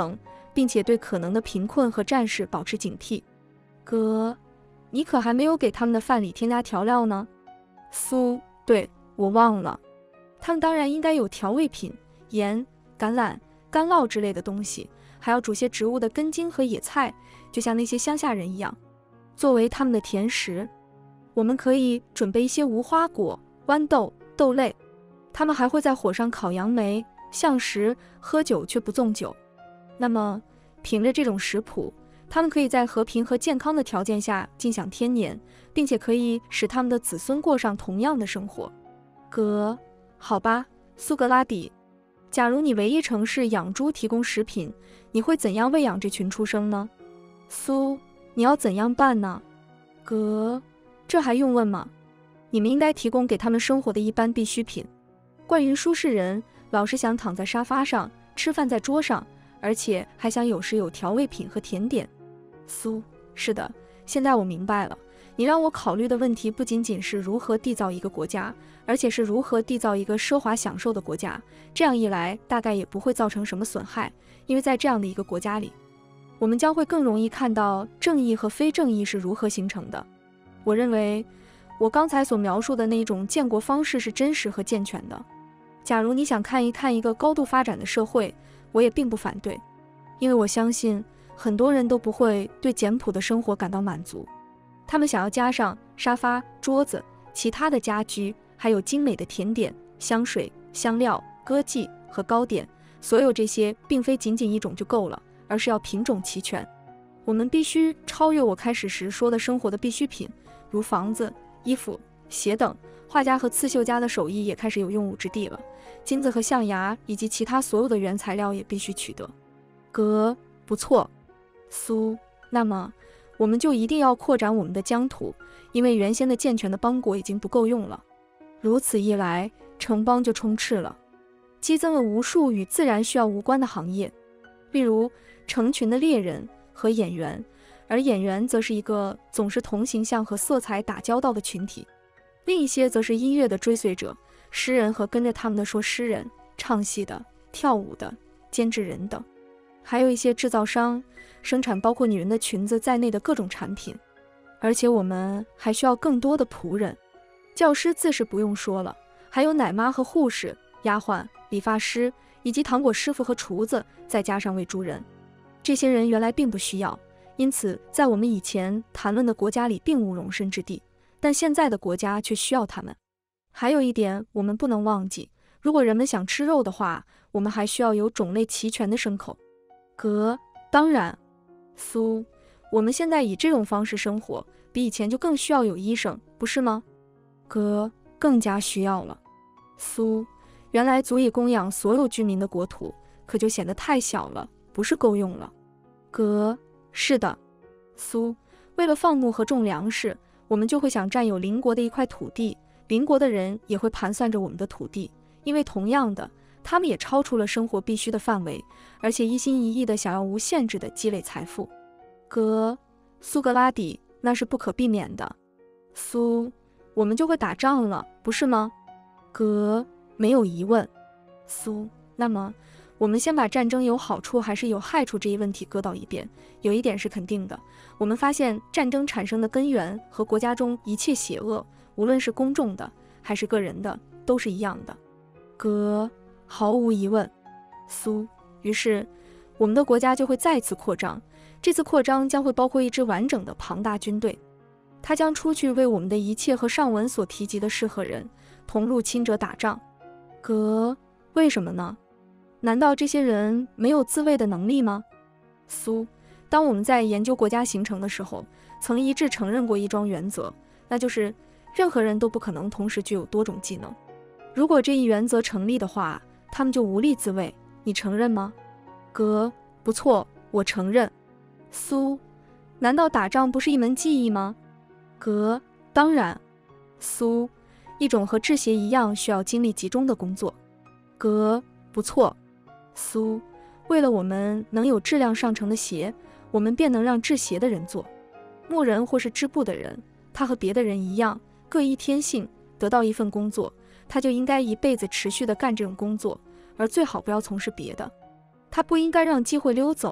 并且对可能的贫困和战事保持警惕。哥，你可还没有给他们的饭里添加调料呢。苏，对，我忘了，他们当然应该有调味品，盐、橄榄、干酪之类的东西，还要煮些植物的根茎和野菜，就像那些乡下人一样，作为他们的甜食。我们可以准备一些无花果、豌豆、豆类。他们还会在火上烤杨梅、橡实，喝酒却不纵酒。那么，凭着这种食谱，他们可以在和平和健康的条件下尽享天年，并且可以使他们的子孙过上同样的生活。哥，好吧，苏格拉底，假如你唯一城市养猪提供食品，你会怎样喂养这群畜生呢？苏，你要怎样办呢？哥，这还用问吗？你们应该提供给他们生活的一般必需品。关于舒适人，老是想躺在沙发上，吃饭在桌上，而且还想有时有调味品和甜点。苏，是的，现在我明白了。你让我考虑的问题不仅仅是如何缔造一个国家，而且是如何缔造一个奢华享受的国家。这样一来，大概也不会造成什么损害，因为在这样的一个国家里，我们将会更容易看到正义和非正义是如何形成的。我认为，我刚才所描述的那种建国方式是真实和健全的。假如你想看一看一个高度发展的社会，我也并不反对，因为我相信很多人都不会对简朴的生活感到满足，他们想要加上沙发、桌子、其他的家居，还有精美的甜点、香水、香料、歌妓和糕点。所有这些并非仅仅一种就够了，而是要品种齐全。我们必须超越我开始时说的生活的必需品，如房子、衣服、鞋等。画家和刺绣家的手艺也开始有用武之地了，金子和象牙以及其他所有的原材料也必须取得。哥，不错。苏，那么我们就一定要扩展我们的疆土，因为原先的健全的邦国已经不够用了。如此一来，城邦就充斥了，激增了无数与自然需要无关的行业，例如成群的猎人和演员，而演员则是一个总是同形象和色彩打交道的群体。另一些则是音乐的追随者，诗人和跟着他们的说诗人，唱戏的、跳舞的、监制人等，还有一些制造商，生产包括女人的裙子在内的各种产品。而且我们还需要更多的仆人，教师自是不用说了，还有奶妈和护士、丫鬟、理发师，以及糖果师傅和厨子，再加上喂猪人。这些人原来并不需要，因此在我们以前谈论的国家里并无容身之地。但现在的国家却需要他们。还有一点我们不能忘记，如果人们想吃肉的话，我们还需要有种类齐全的牲口。哥，当然。苏，我们现在以这种方式生活，比以前就更需要有医生，不是吗？哥，更加需要了。苏，原来足以供养所有居民的国土，可就显得太小了，不是够用了。哥，是的。苏，为了放牧和种粮食，我们就会想占有邻国的一块土地，邻国的人也会盘算着我们的土地，因为同样的，他们也超出了生活必须的范围，而且一心一意地想要无限制地积累财富。哥，苏格拉底，那是不可避免的。苏，我们就会打仗了，不是吗？哥，没有疑问。苏，那么我们先把战争有好处还是有害处这一问题搁到一边。有一点是肯定的，我们发现战争产生的根源和国家中一切邪恶，无论是公众的还是个人的，都是一样的。哥，毫无疑问。苏，于是我们的国家就会再次扩张，这次扩张将会包括一支完整的庞大军队，他将出去为我们的一切和上文所提及的事和人同入侵者打仗。哥，为什么呢？难道这些人没有自卫的能力吗？苏，当我们在研究国家形成的时候，曾一致承认过一桩原则，那就是任何人都不可能同时具有多种技能。如果这一原则成立的话，他们就无力自卫。你承认吗？哥，不错，我承认。苏，难道打仗不是一门技艺吗？哥，当然。苏，一种和制鞋一样需要精力集中的工作。哥，不错。苏，为了我们能有质量上乘的鞋，我们便能让制鞋的人做。牧人或是织布的人，他和别的人一样，各依天性得到一份工作，他就应该一辈子持续地干这种工作，而最好不要从事别的。他不应该让机会溜走，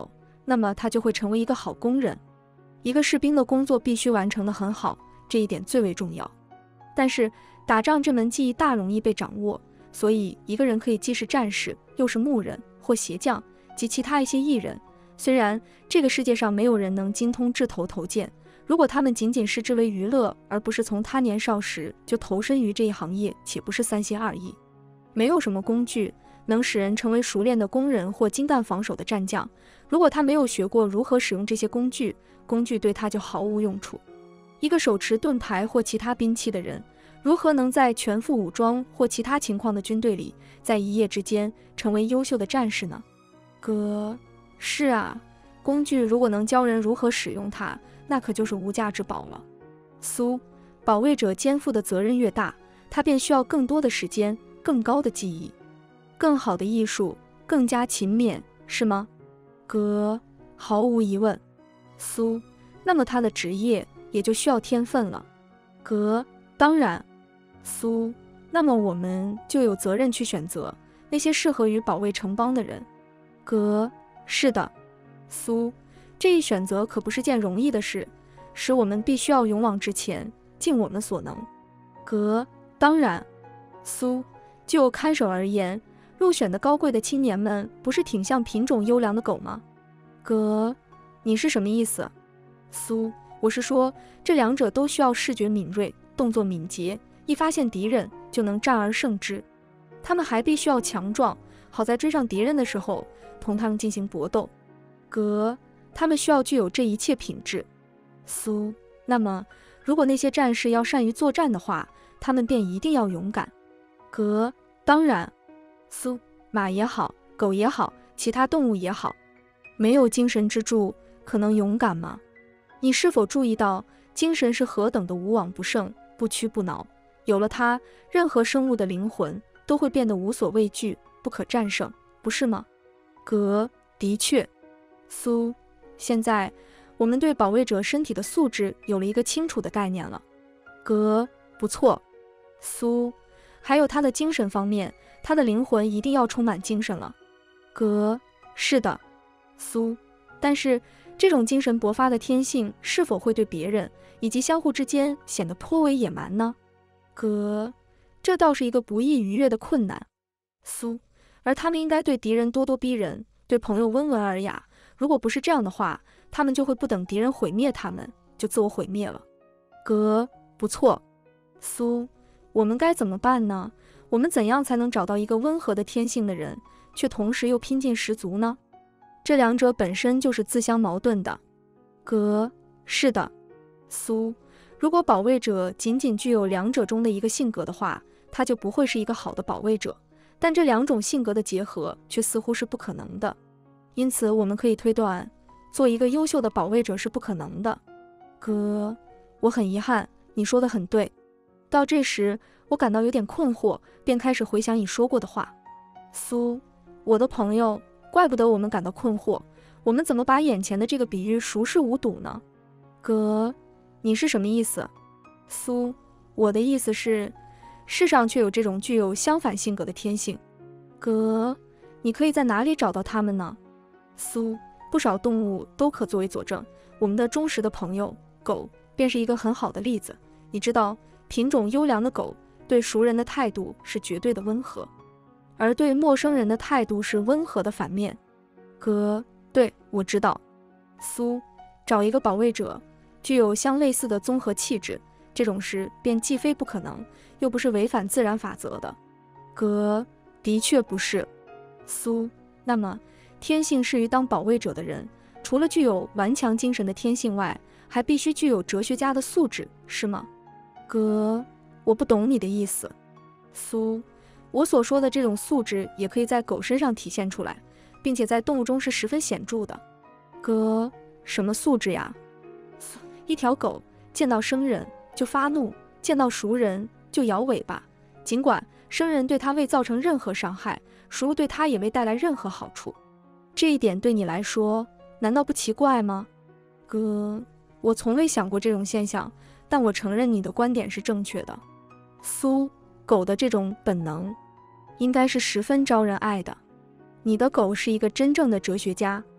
那么他就会成为一个好工人。一个士兵的工作必须完成得很好，这一点最为重要。但是打仗这门技艺大容易被掌握，所以一个人可以既是战士，又是牧人或鞋匠及其他一些艺人。虽然这个世界上没有人能精通制头剑，如果他们仅仅视之为娱乐，而不是从他年少时就投身于这一行业，且不是三心二意。没有什么工具能使人成为熟练的工人或精干防守的战将，如果他没有学过如何使用这些工具，工具对他就毫无用处。一个手持盾牌或其他兵器的人，如何能在全副武装或其他情况的军队里，在一夜之间成为优秀的战士呢？是啊，工具如果能教人如何使用它，那可就是无价之宝了。保卫者肩负的责任越大，他便需要更多的时间、更高的技艺、更好的艺术、更加勤勉，是吗？毫无疑问。那么他的职业也就需要天分了。当然。那么我们就有责任去选择那些适合于保卫城邦的人。是的。这一选择可不是件容易的事，使我们必须要勇往直前，尽我们所能。当然。就看守而言，入选的高贵的青年们不是挺像品种优良的狗吗？你是什么意思？我是说，这两者都需要视觉敏锐，动作敏捷，一发现敌人就能战而胜之。他们还必须要强壮，好在追上敌人的时候同他们进行搏斗。他们需要具有这一切品质。那么如果那些战士要善于作战的话，他们便一定要勇敢。当然。马也好，狗也好，其他动物也好，没有精神支柱，可能勇敢吗？你是否注意到，精神是何等的无往不胜，不屈不挠？有了它，任何生物的灵魂都会变得无所畏惧，不可战胜，不是吗？的确。现在我们对保卫者身体的素质有了一个清楚的概念了。不错。还有他的精神方面，他的灵魂一定要充满精神了。是的。但是这种精神勃发的天性是否会对别人以及相互之间显得颇为野蛮呢？这倒是一个不易逾越的困难。而他们应该对敌人咄咄逼人，对朋友温文尔雅。如果不是这样的话，他们就会不等敌人毁灭他们，就自我毁灭了。不错。我们该怎么办呢？我们怎样才能找到一个温和的天性的人，却同时又拼劲十足呢？这两者本身就是自相矛盾的。是的。如果保卫者仅仅具有两者中的一个性格的话，他就不会是一个好的保卫者。但这两种性格的结合却似乎是不可能的，因此我们可以推断，做一个优秀的保卫者是不可能的。我很遗憾，你说得很对。到这时，我感到有点困惑，便开始回想你说过的话。我的朋友，怪不得我们感到困惑，我们怎么把眼前的这个比喻熟视无睹呢？你是什么意思？我的意思是，世上却有这种具有相反性格的天性。你可以在哪里找到它们呢？不少动物都可作为佐证，我们的忠实的朋友狗便是一个很好的例子。你知道，品种优良的狗对熟人的态度是绝对的温和，而对陌生人的态度是温和的反面。对，我知道。找一个保卫者具有相类似的综合气质，这种事便既非不可能，又不是违反自然法则的。的确不是。那么天性适于当保卫者的人，除了具有顽强精神的天性外，还必须具有哲学家的素质，是吗？我不懂你的意思。我所说的这种素质也可以在狗身上体现出来，并且在动物中是十分显著的。什么素质呀？一条狗见到生人就发怒，见到熟人就摇尾巴，尽管生人对它未造成任何伤害，熟对它也未带来任何好处。这一点对你来说难道不奇怪吗？我从未想过这种现象，但我承认你的观点是正确的。狗的这种本能应该是十分招人爱的。你的狗是一个真正的哲学家。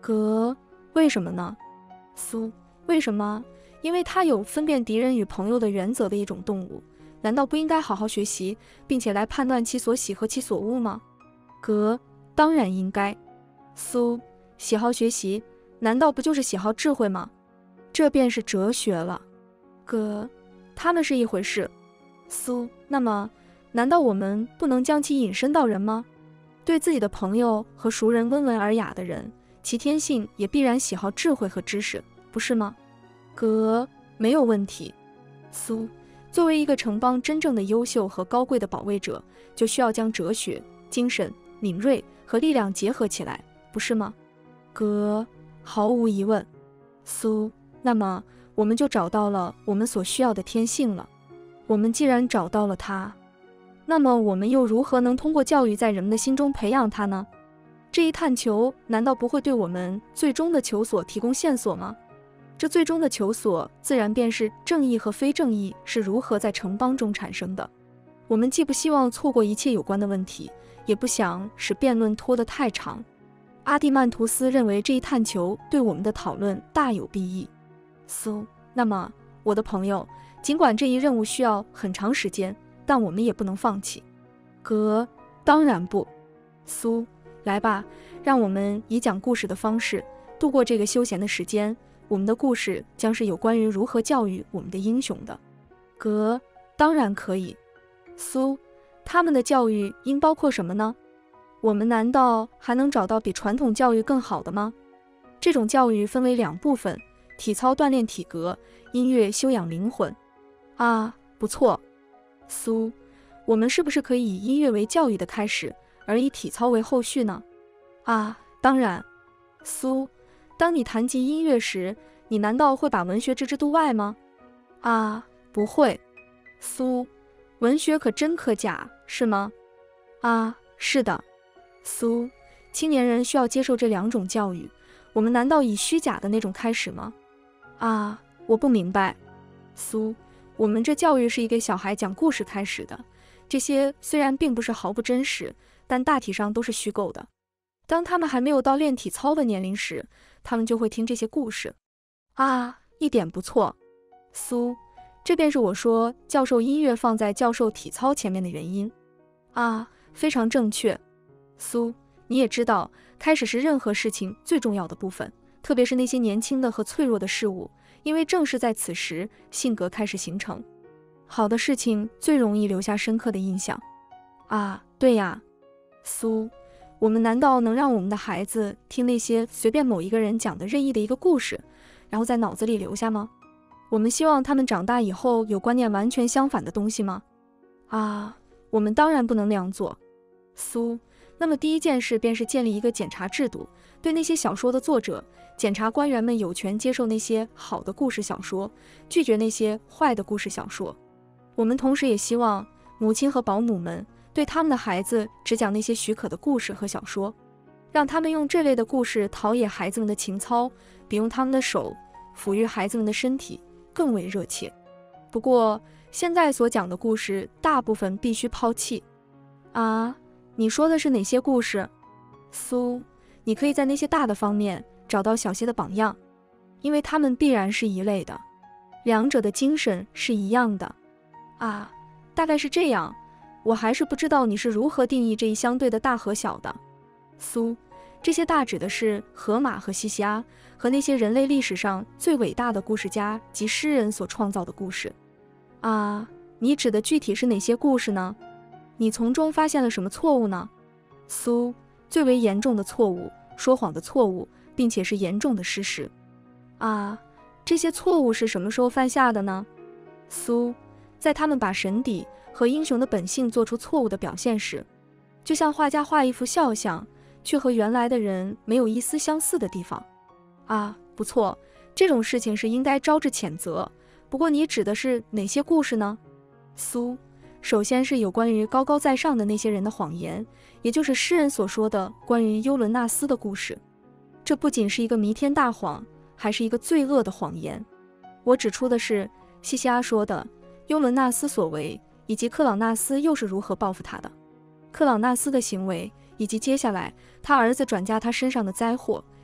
格，为什么呢？苏，为什么？因为它有分辨敌人与朋友的原则的一种动物，难道不应该好好学习，并且来判断其所喜和其所恶吗？格，当然应该。苏，喜好学习，难道不就是喜好智慧吗？这便是哲学了。格，他们是一回事。苏，那么，难道我们不能将其引申到人吗？对自己的朋友和熟人温文尔雅的人，其天性也必然喜好智慧和知识，不是吗？格，没有问题。苏，作为一个城邦真正的优秀和高贵的保卫者，就需要将哲学、精神、敏锐和力量结合起来，不是吗？格，毫无疑问。苏，那么我们就找到了我们所需要的天性了。我们既然找到了它，那么我们又如何能通过教育在人们的心中培养它呢？这一探求难道不会对我们最终的求索提供线索吗？这最终的求索自然便是正义和非正义是如何在城邦中产生的。我们既不希望错过一切有关的问题，也不想使辩论拖得太长。阿蒂曼图斯认为这一探求对我们的讨论大有裨益。苏，那么我的朋友，尽管这一任务需要很长时间，但我们也不能放弃。格，当然不。苏，来吧，让我们以讲故事的方式度过这个休闲的时间。我们的故事将是有关于如何教育我们的英雄的。格，当然可以。苏，他们的教育应包括什么呢？我们难道还能找到比传统教育更好的吗？这种教育分为2部分，体操锻炼体格，音乐修养灵魂。啊，不错。苏，我们是不是可以以音乐为教育的开始，而以体操为后续呢？啊，当然。苏，当你谈及音乐时，你难道会把文学置之度外吗？啊，不会。苏，文学可真可假，是吗？啊，是的。苏，青年人需要接受这2种教育，我们难道以虚假的那种开始吗？啊，我不明白。苏，我们这教育是以给小孩讲故事开始的，这些虽然并不是毫不真实，但大体上都是虚构的。当他们还没有到练体操的年龄时，他们就会听这些故事。啊，一点不错。苏，这便是我说教授音乐放在教授体操前面的原因。啊，非常正确。苏，你也知道，开始是任何事情最重要的部分，特别是那些年轻的和脆弱的事物，因为正是在此时，性格开始形成。好的事情最容易留下深刻的印象。啊，对呀。苏，我们难道能让我们的孩子听那些随便某一个人讲的任意的一个故事，然后在脑子里留下吗？我们希望他们长大以后有观念完全相反的东西吗？啊，我们当然不能那样做。苏，那么第一件事便是建立一个检查制度，对那些小说的作者、检察官员们有权接受那些好的故事小说，拒绝那些坏的故事小说。我们同时也希望母亲和保姆们对他们的孩子只讲那些许可的故事和小说，让他们用这类的故事陶冶孩子们的情操，比用他们的手抚育孩子们的身体更为热切。不过，现在所讲的故事大部分必须抛弃。啊，你说的是哪些故事？苏，你可以在那些大的方面找到小些的榜样，因为它们必然是一类的，两者的精神是一样的。啊，大概是这样。我还是不知道你是如何定义这一相对的大和小的。苏，这些大指的是荷马和西西阿和那些人类历史上最伟大的故事家及诗人所创造的故事。啊，你指的具体是哪些故事呢？你从中发现了什么错误呢？苏，最为严重的错误，说谎的错误，并且是严重的事实。啊，这些错误是什么时候犯下的呢？苏，在他们把神邸和英雄的本性做出错误的表现时，就像画家画一幅肖像，却和原来的人没有一丝相似的地方。啊，不错，这种事情是应该招致谴责。不过你指的是哪些故事呢？苏，首先是有关于高高在上的那些人的谎言，也就是诗人所说的关于尤伦纳斯的故事。这不仅是一个弥天大谎，还是一个罪恶的谎言。我指出的是西西阿说的尤伦纳斯所为，以及克朗纳斯又是如何报复他的。克朗纳斯的行为，以及接下来他儿子转嫁他身上的灾祸，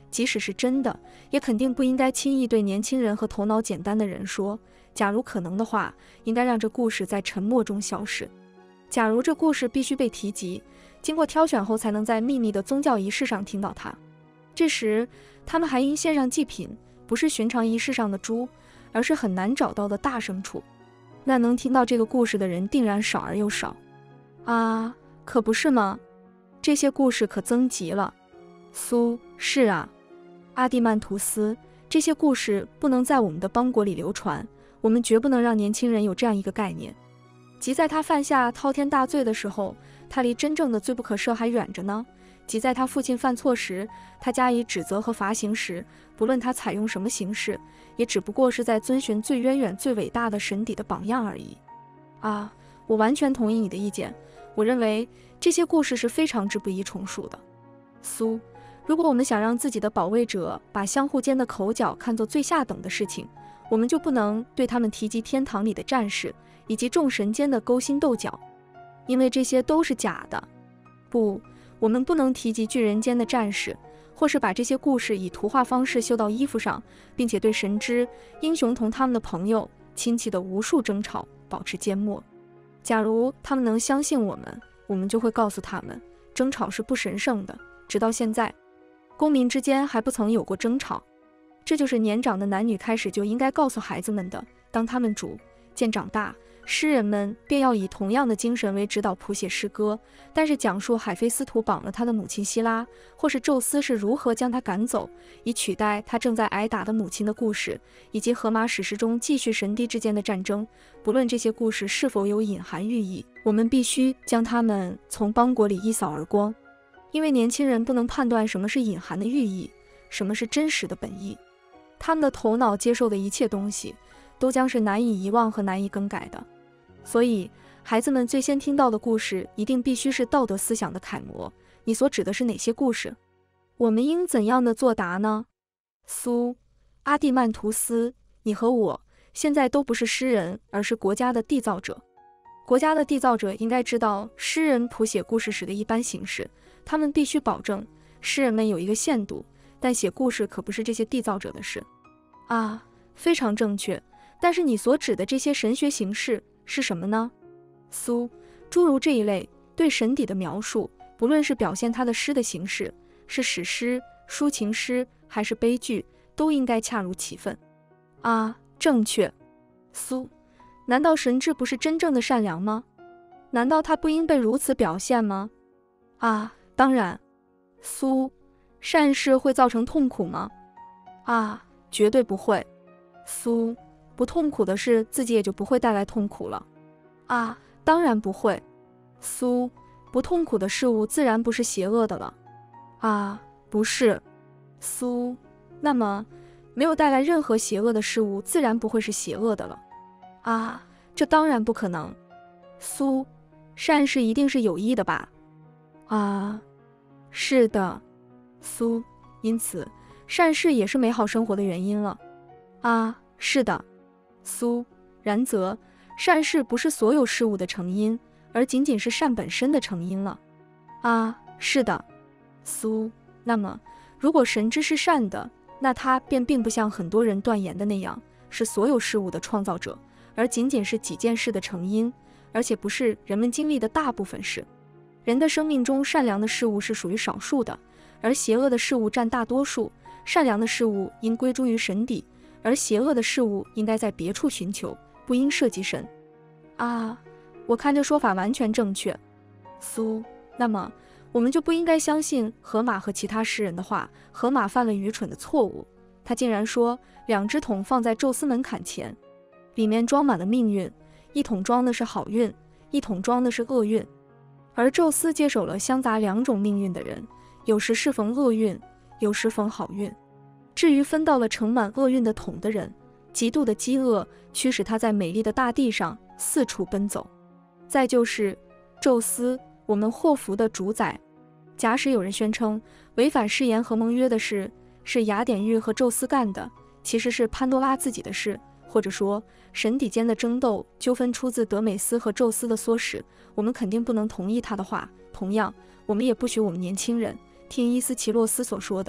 即使是真的，也肯定不应该轻易对年轻人和头脑简单的人说。假如可能的话，应该让这故事在沉默中消失。假如这故事必须被提及，经过挑选后才能在秘密的宗教仪式上听到它。这时，他们还应献上祭品，不是寻常仪式上的猪，而是很难找到的大牲畜。那能听到这个故事的人定然少而又少。啊，可不是吗？这些故事可增极了。是啊，阿蒂曼图斯，这些故事不能在我们的邦国里流传，我们绝不能让年轻人有这样一个概念，即在他犯下滔天大罪的时候，他离真正的罪不可赦还远着呢；即在他父亲犯错时，他加以指责和罚刑时，不论他采用什么形式，也只不过是在遵循最渊远、最伟大的神邸的榜样而已。啊，我完全同意你的意见，我认为这些故事是非常之不宜重述的。如果我们想让自己的保卫者把相互间的口角看作最下等的事情，我们就不能对他们提及天堂里的战士以及众神间的勾心斗角，因为这些都是假的。不，我们不能提及巨人间的战士，或是把这些故事以图画方式绣到衣服上，并且对神之英雄同他们的朋友、亲戚的无数争吵保持缄默。假如他们能相信我们，我们就会告诉他们，争吵是不神圣的。直到现在，公民之间还不曾有过争吵。这就是年长的男女开始就应该告诉孩子们的。当他们逐渐长大，诗人们便要以同样的精神为指导谱写诗歌，但是讲述海菲斯图绑了他的母亲希拉，或是宙斯是如何将他赶走，以取代他正在挨打的母亲的故事，以及荷马史诗中继续神帝之间的战争。不论这些故事是否有隐含寓意，我们必须将它们从邦国里一扫而光，因为年轻人不能判断什么是隐含的寓意，什么是真实的本意。他们的头脑接受的一切东西都将是难以遗忘和难以更改的。所以孩子们最先听到的故事一定必须是道德思想的楷模。你所指的是哪些故事？我们应怎样的作答呢？阿蒂曼图斯，你和我现在都不是诗人，而是国家的缔造者。国家的缔造者应该知道诗人谱写故事时的一般形式，他们必须保证诗人们有一个限度，但写故事可不是这些缔造者的事。啊，非常正确。但是你所指的这些神学形式是什么呢？诸如这一类对神邸的描述，不论是表现他的诗的形式，是史诗、抒情诗还是悲剧，都应该恰如其分。啊，正确。难道神智不是真正的善良吗？难道他不应被如此表现吗？啊，当然。善事会造成痛苦吗？啊，绝对不会。不痛苦的事自己也就不会带来痛苦了。啊，当然不会。不痛苦的事物自然不是邪恶的了。啊，不是。那么没有带来任何邪恶的事物自然不会是邪恶的了。啊，这当然不可能。善事一定是有益的吧？啊，是的。因此善事也是美好生活的原因了。啊，是的。然则善事不是所有事物的成因，而仅仅是善本身的成因了。啊，是的。那么如果神之是善的，那他便并不像很多人断言的那样是所有事物的创造者，而仅仅是几件事的成因，而且不是人们经历的大部分事。人的生命中善良的事物是属于少数的，而邪恶的事物占大多数。善良的事物应归诸于神邸，而邪恶的事物应该在别处寻求，不应涉及神。啊，我看这说法完全正确。那么我们就不应该相信荷马和其他诗人的话。荷马犯了愚蠢的错误，他竟然说2只桶放在宙斯门槛前，里面装满了命运，一桶装的是好运，一桶装的是厄运。而宙斯接手了相杂2种命运的人，有时适逢厄运，有时逢好运。至于分到了盛满厄运的桶的人，极度的饥饿驱使他在美丽的大地上四处奔走。再就是宙斯，我们祸福的主宰。假使有人宣称违反誓言和盟约的事是雅典玉和宙斯干的，其实是潘多拉自己的事，或者说神邸间的争斗纠纷出自德美斯和宙斯的唆使，我们肯定不能同意他的话。同样，我们也不许我们年轻人听伊斯奇洛斯所说的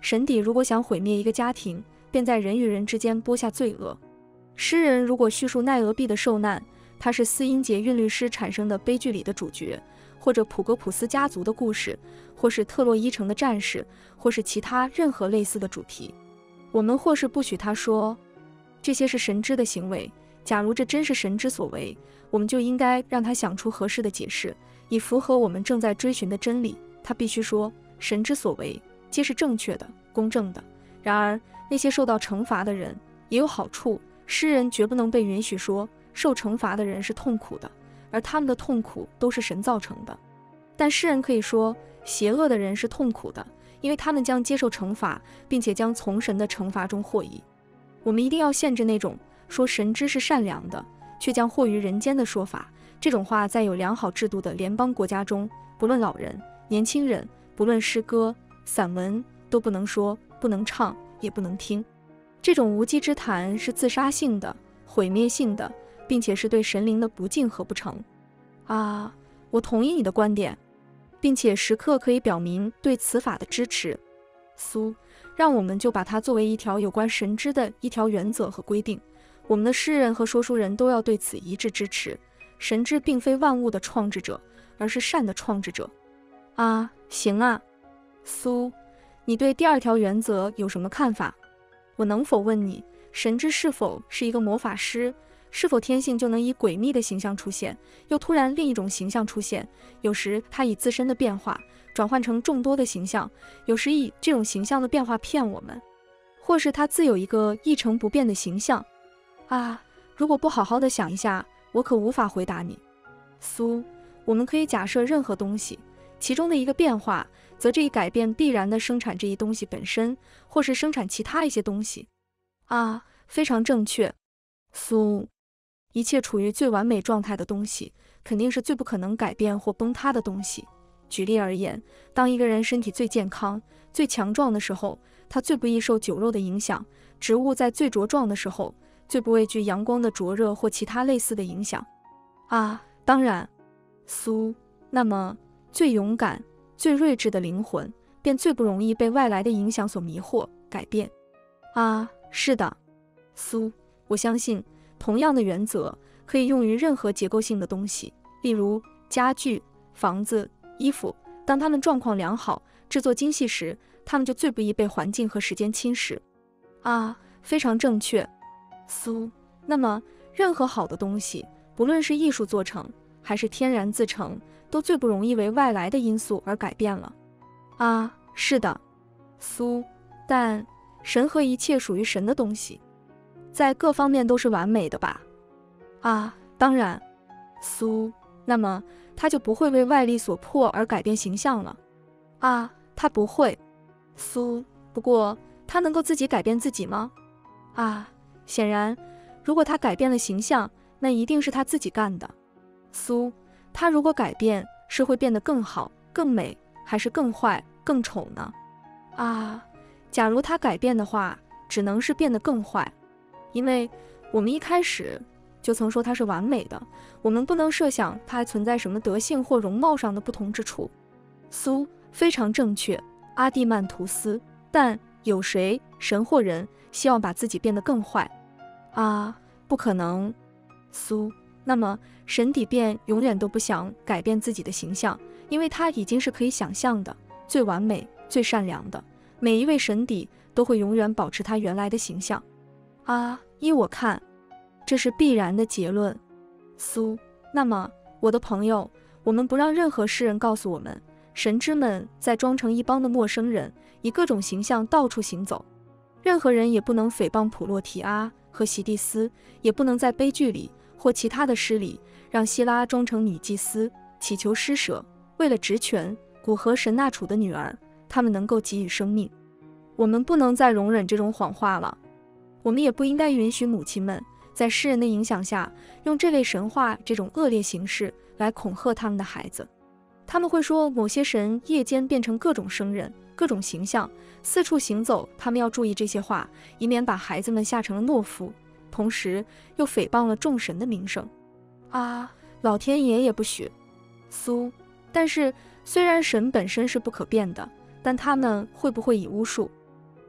神邸如果想毁灭一个家庭，便在人与人之间播下罪恶。诗人如果叙述奈俄毕的受难，他是斯音节韵律诗产生的悲剧里的主角，或者普格普斯家族的故事，或是特洛伊城的战士，或是其他任何类似的主题。我们或是不许他说这些是神之的行为，假如这真是神之所为，我们就应该让他想出合适的解释，以符合我们正在追寻的真理。他必须说神之所为皆是正确的、公正的。然而那些受到惩罚的人也有好处，诗人绝不能被允许说受惩罚的人是痛苦的，而他们的痛苦都是神造成的。但诗人可以说邪恶的人是痛苦的，因为他们将接受惩罚，并且将从神的惩罚中获益。我们一定要限制那种说神之是善良的，却将祸于人间的说法。这种话在有良好制度的联邦国家中，不论老人、年轻人，不论诗歌、散文，都不能说，不能唱，也不能听。这种无稽之谈是自杀性的、毁灭性的，并且是对神灵的不敬和不成。我同意你的观点，并且时刻可以表明对此法的支持。让我们就把它作为一条有关神之的一条原则和规定。我们的诗人和说书人都要对此一致支持。神之并非万物的创制者，而是善的创制者。行啊，你对第二条原则有什么看法？我能否问你，神之是否是一个魔法师？是否天性就能以诡秘的形象出现，又突然另一种形象出现？有时他以自身的变化转换成众多的形象，有时以这种形象的变化骗我们，或是他自有一个一成不变的形象。如果不好好的想一下，我可无法回答你。我们可以假设任何东西，其中的一个变化，则这一改变必然的生产这一东西本身，或是生产其他一些东西。非常正确。一切处于最完美状态的东西，肯定是最不可能改变或崩塌的东西。举例而言，当一个人身体最健康、最强壮的时候，他最不易受酒肉的影响；植物在最茁壮的时候，最不畏惧阳光的灼热或其他类似的影响。当然。那么最勇敢、最睿智的灵魂，便最不容易被外来的影响所迷惑、改变。是的。我相信同样的原则可以用于任何结构性的东西，例如家具、房子、衣服。当它们状况良好、制作精细时，它们就最不易被环境和时间侵蚀。非常正确。那么任何好的东西，不论是艺术做成还是天然自成，都最不容易为外来的因素而改变了。是的。但神和一切属于神的东西，在各方面都是完美的吧？当然。那么他就不会为外力所迫而改变形象了。他不会。不过他能够自己改变自己吗？显然，如果他改变了形象，那一定是他自己干的。他如果改变，是会变得更好、更美，还是更坏、更丑呢？假如他改变的话，只能是变得更坏，因为我们一开始就曾说他是完美的，我们不能设想他还存在什么德性或容貌上的不同之处。非常正确，阿蒂曼图斯。但有谁，神或人，希望把自己变得更坏？不可能。那么神邸便永远都不想改变自己的形象，因为它已经是可以想象的、最完美、最善良的。每一位神邸都会永远保持它原来的形象。依我看，这是必然的结论。那么我的朋友，我们不让任何世人告诉我们，神之们在装成一帮的陌生人，以各种形象到处行走。任何人也不能诽谤普洛提阿和席蒂斯，也不能在悲剧里或其他的诗里让希拉装成女祭司，祈求施舍，为了职权蛊惑神纳楚的女儿，他们能够给予生命。我们不能再容忍这种谎话了。我们也不应该允许母亲们在诗人的影响下，用这类神话这种恶劣形式来恐吓他们的孩子。他们会说某些神夜间变成各种生人、各种形象，四处行走。他们要注意这些话，以免把孩子们吓成了懦夫，同时又诽谤了众神的名声。老天爷也不许。但是虽然神本身是不可变的，但他们会不会以巫术、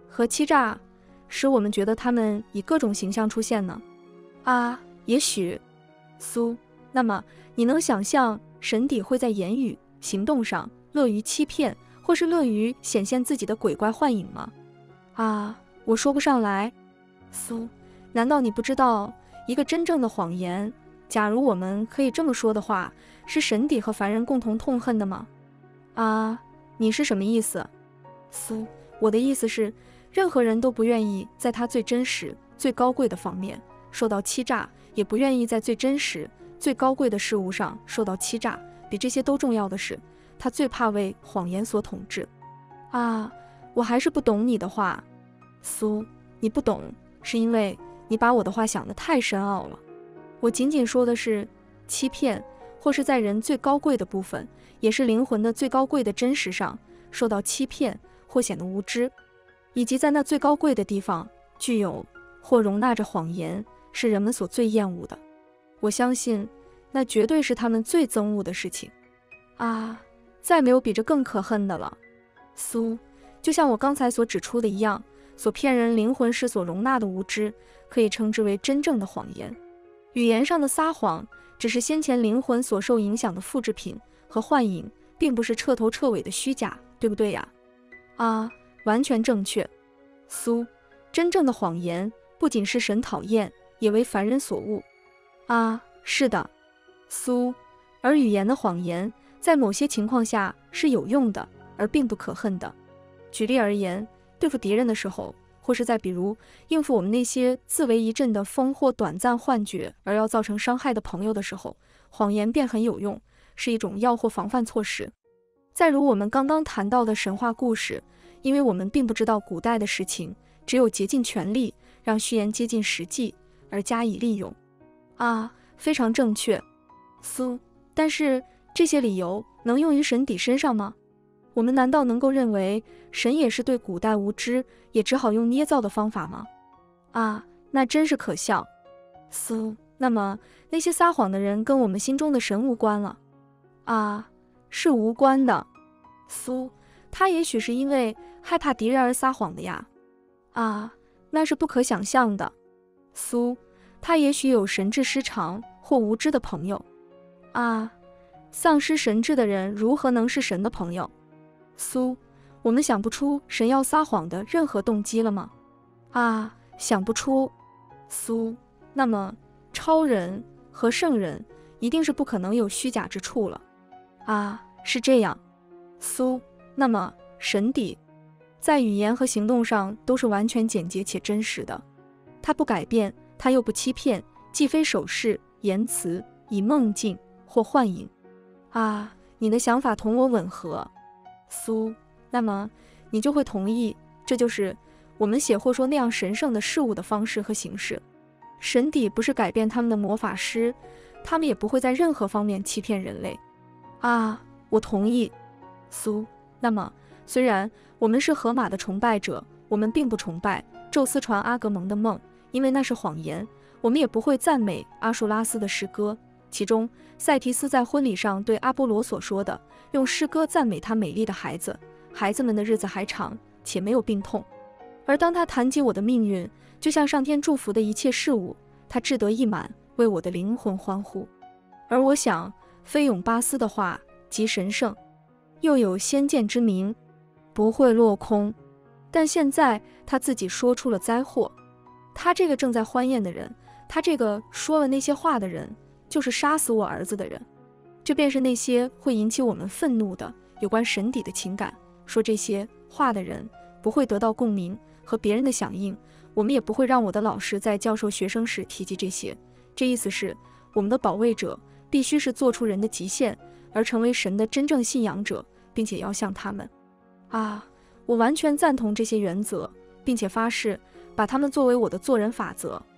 和欺诈，使我们觉得他们以各种形象出现呢？也许，苏，那么你能想象神邸会在言语、行动上乐于欺骗，或是乐于显现自己的鬼怪幻影吗？我说不上来。苏，难道你不知道一个真正的谎言，假如我们可以这么说的话，是神邸和凡人共同痛恨的吗？你是什么意思？苏，我的意思是，任何人都不愿意在他最真实、最高贵的方面受到欺诈，也不愿意在最真实、最高贵的事物上受到欺诈。比这些都重要的是，他最怕为谎言所统治。我还是不懂你的话。苏，你不懂，是因为你把我的话想得太深奥了。我仅仅说的是欺骗，或是在人最高贵的部分，也是灵魂的最高贵的真实上受到欺骗或显得无知，以及在那最高贵的地方具有或容纳着谎言，是人们所最厌恶的。我相信那绝对是他们最憎恶的事情。再没有比这更可恨的了。苏，就像我刚才所指出的一样，所骗人灵魂是所容纳的无知，可以称之为真正的谎言。语言上的撒谎只是先前灵魂所受影响的复制品和幻影，并不是彻头彻尾的虚假，对不对呀？完全正确。苏，真正的谎言不仅是神讨厌，也为凡人所恶。是的。苏，而语言的谎言在某些情况下是有用的，而并不可恨的。举例而言，对付敌人的时候，或是在比如应付我们那些自为一阵的风或短暂幻觉而要造成伤害的朋友的时候，谎言便很有用，是一种药或防范措施。再如我们刚刚谈到的神话故事，因为我们并不知道古代的实情，只有竭尽全力让虚言接近实际而加以利用。非常正确。苏，但是这些理由能用于神邸身上吗？我们难道能够认为神也是对古代无知，也只好用捏造的方法吗？那真是可笑。苏，那么那些撒谎的人跟我们心中的神无关了？是无关的。苏，他也许是因为害怕敌人而撒谎的呀。那是不可想象的。苏，他也许有神智失常或无知的朋友。丧失神智的人如何能是神的朋友？苏，我们想不出神要撒谎的任何动机了吗？想不出。苏，那么超人和圣人一定是不可能有虚假之处了。是这样。苏，那么神邸在语言和行动上都是完全简洁且真实的，它不改变，它又不欺骗，既非手势、言辞、以梦境或幻影。你的想法同我吻合。苏，那么你就会同意，这就是我们写或说那样神圣的事物的方式和形式。神邸不是改变他们的魔法师，他们也不会在任何方面欺骗人类。我同意。苏，那么虽然我们是荷马的崇拜者，我们并不崇拜宙斯传阿格蒙的梦，因为那是谎言。我们也不会赞美阿述拉斯的诗歌，其中赛提斯在婚礼上对阿波罗所说的，用诗歌赞美他美丽的孩子，孩子们的日子还长，且没有病痛。而当他谈及我的命运，就像上天祝福的一切事物，他志得意满，为我的灵魂欢呼。而我想，菲永巴斯的话极神圣，又有先见之明，不会落空。但现在他自己说出了灾祸。他这个正在欢宴的人，他这个说了那些话的人，就是杀死我儿子的人。这便是那些会引起我们愤怒的有关神邸的情感。说这些话的人不会得到共鸣和别人的响应，我们也不会让我的老师在教授学生时提及这些。这意思是，我们的保卫者必须是做出人的极限，而成为神的真正信仰者，并且要像他们。我完全赞同这些原则，并且发誓把它们作为我的做人法则。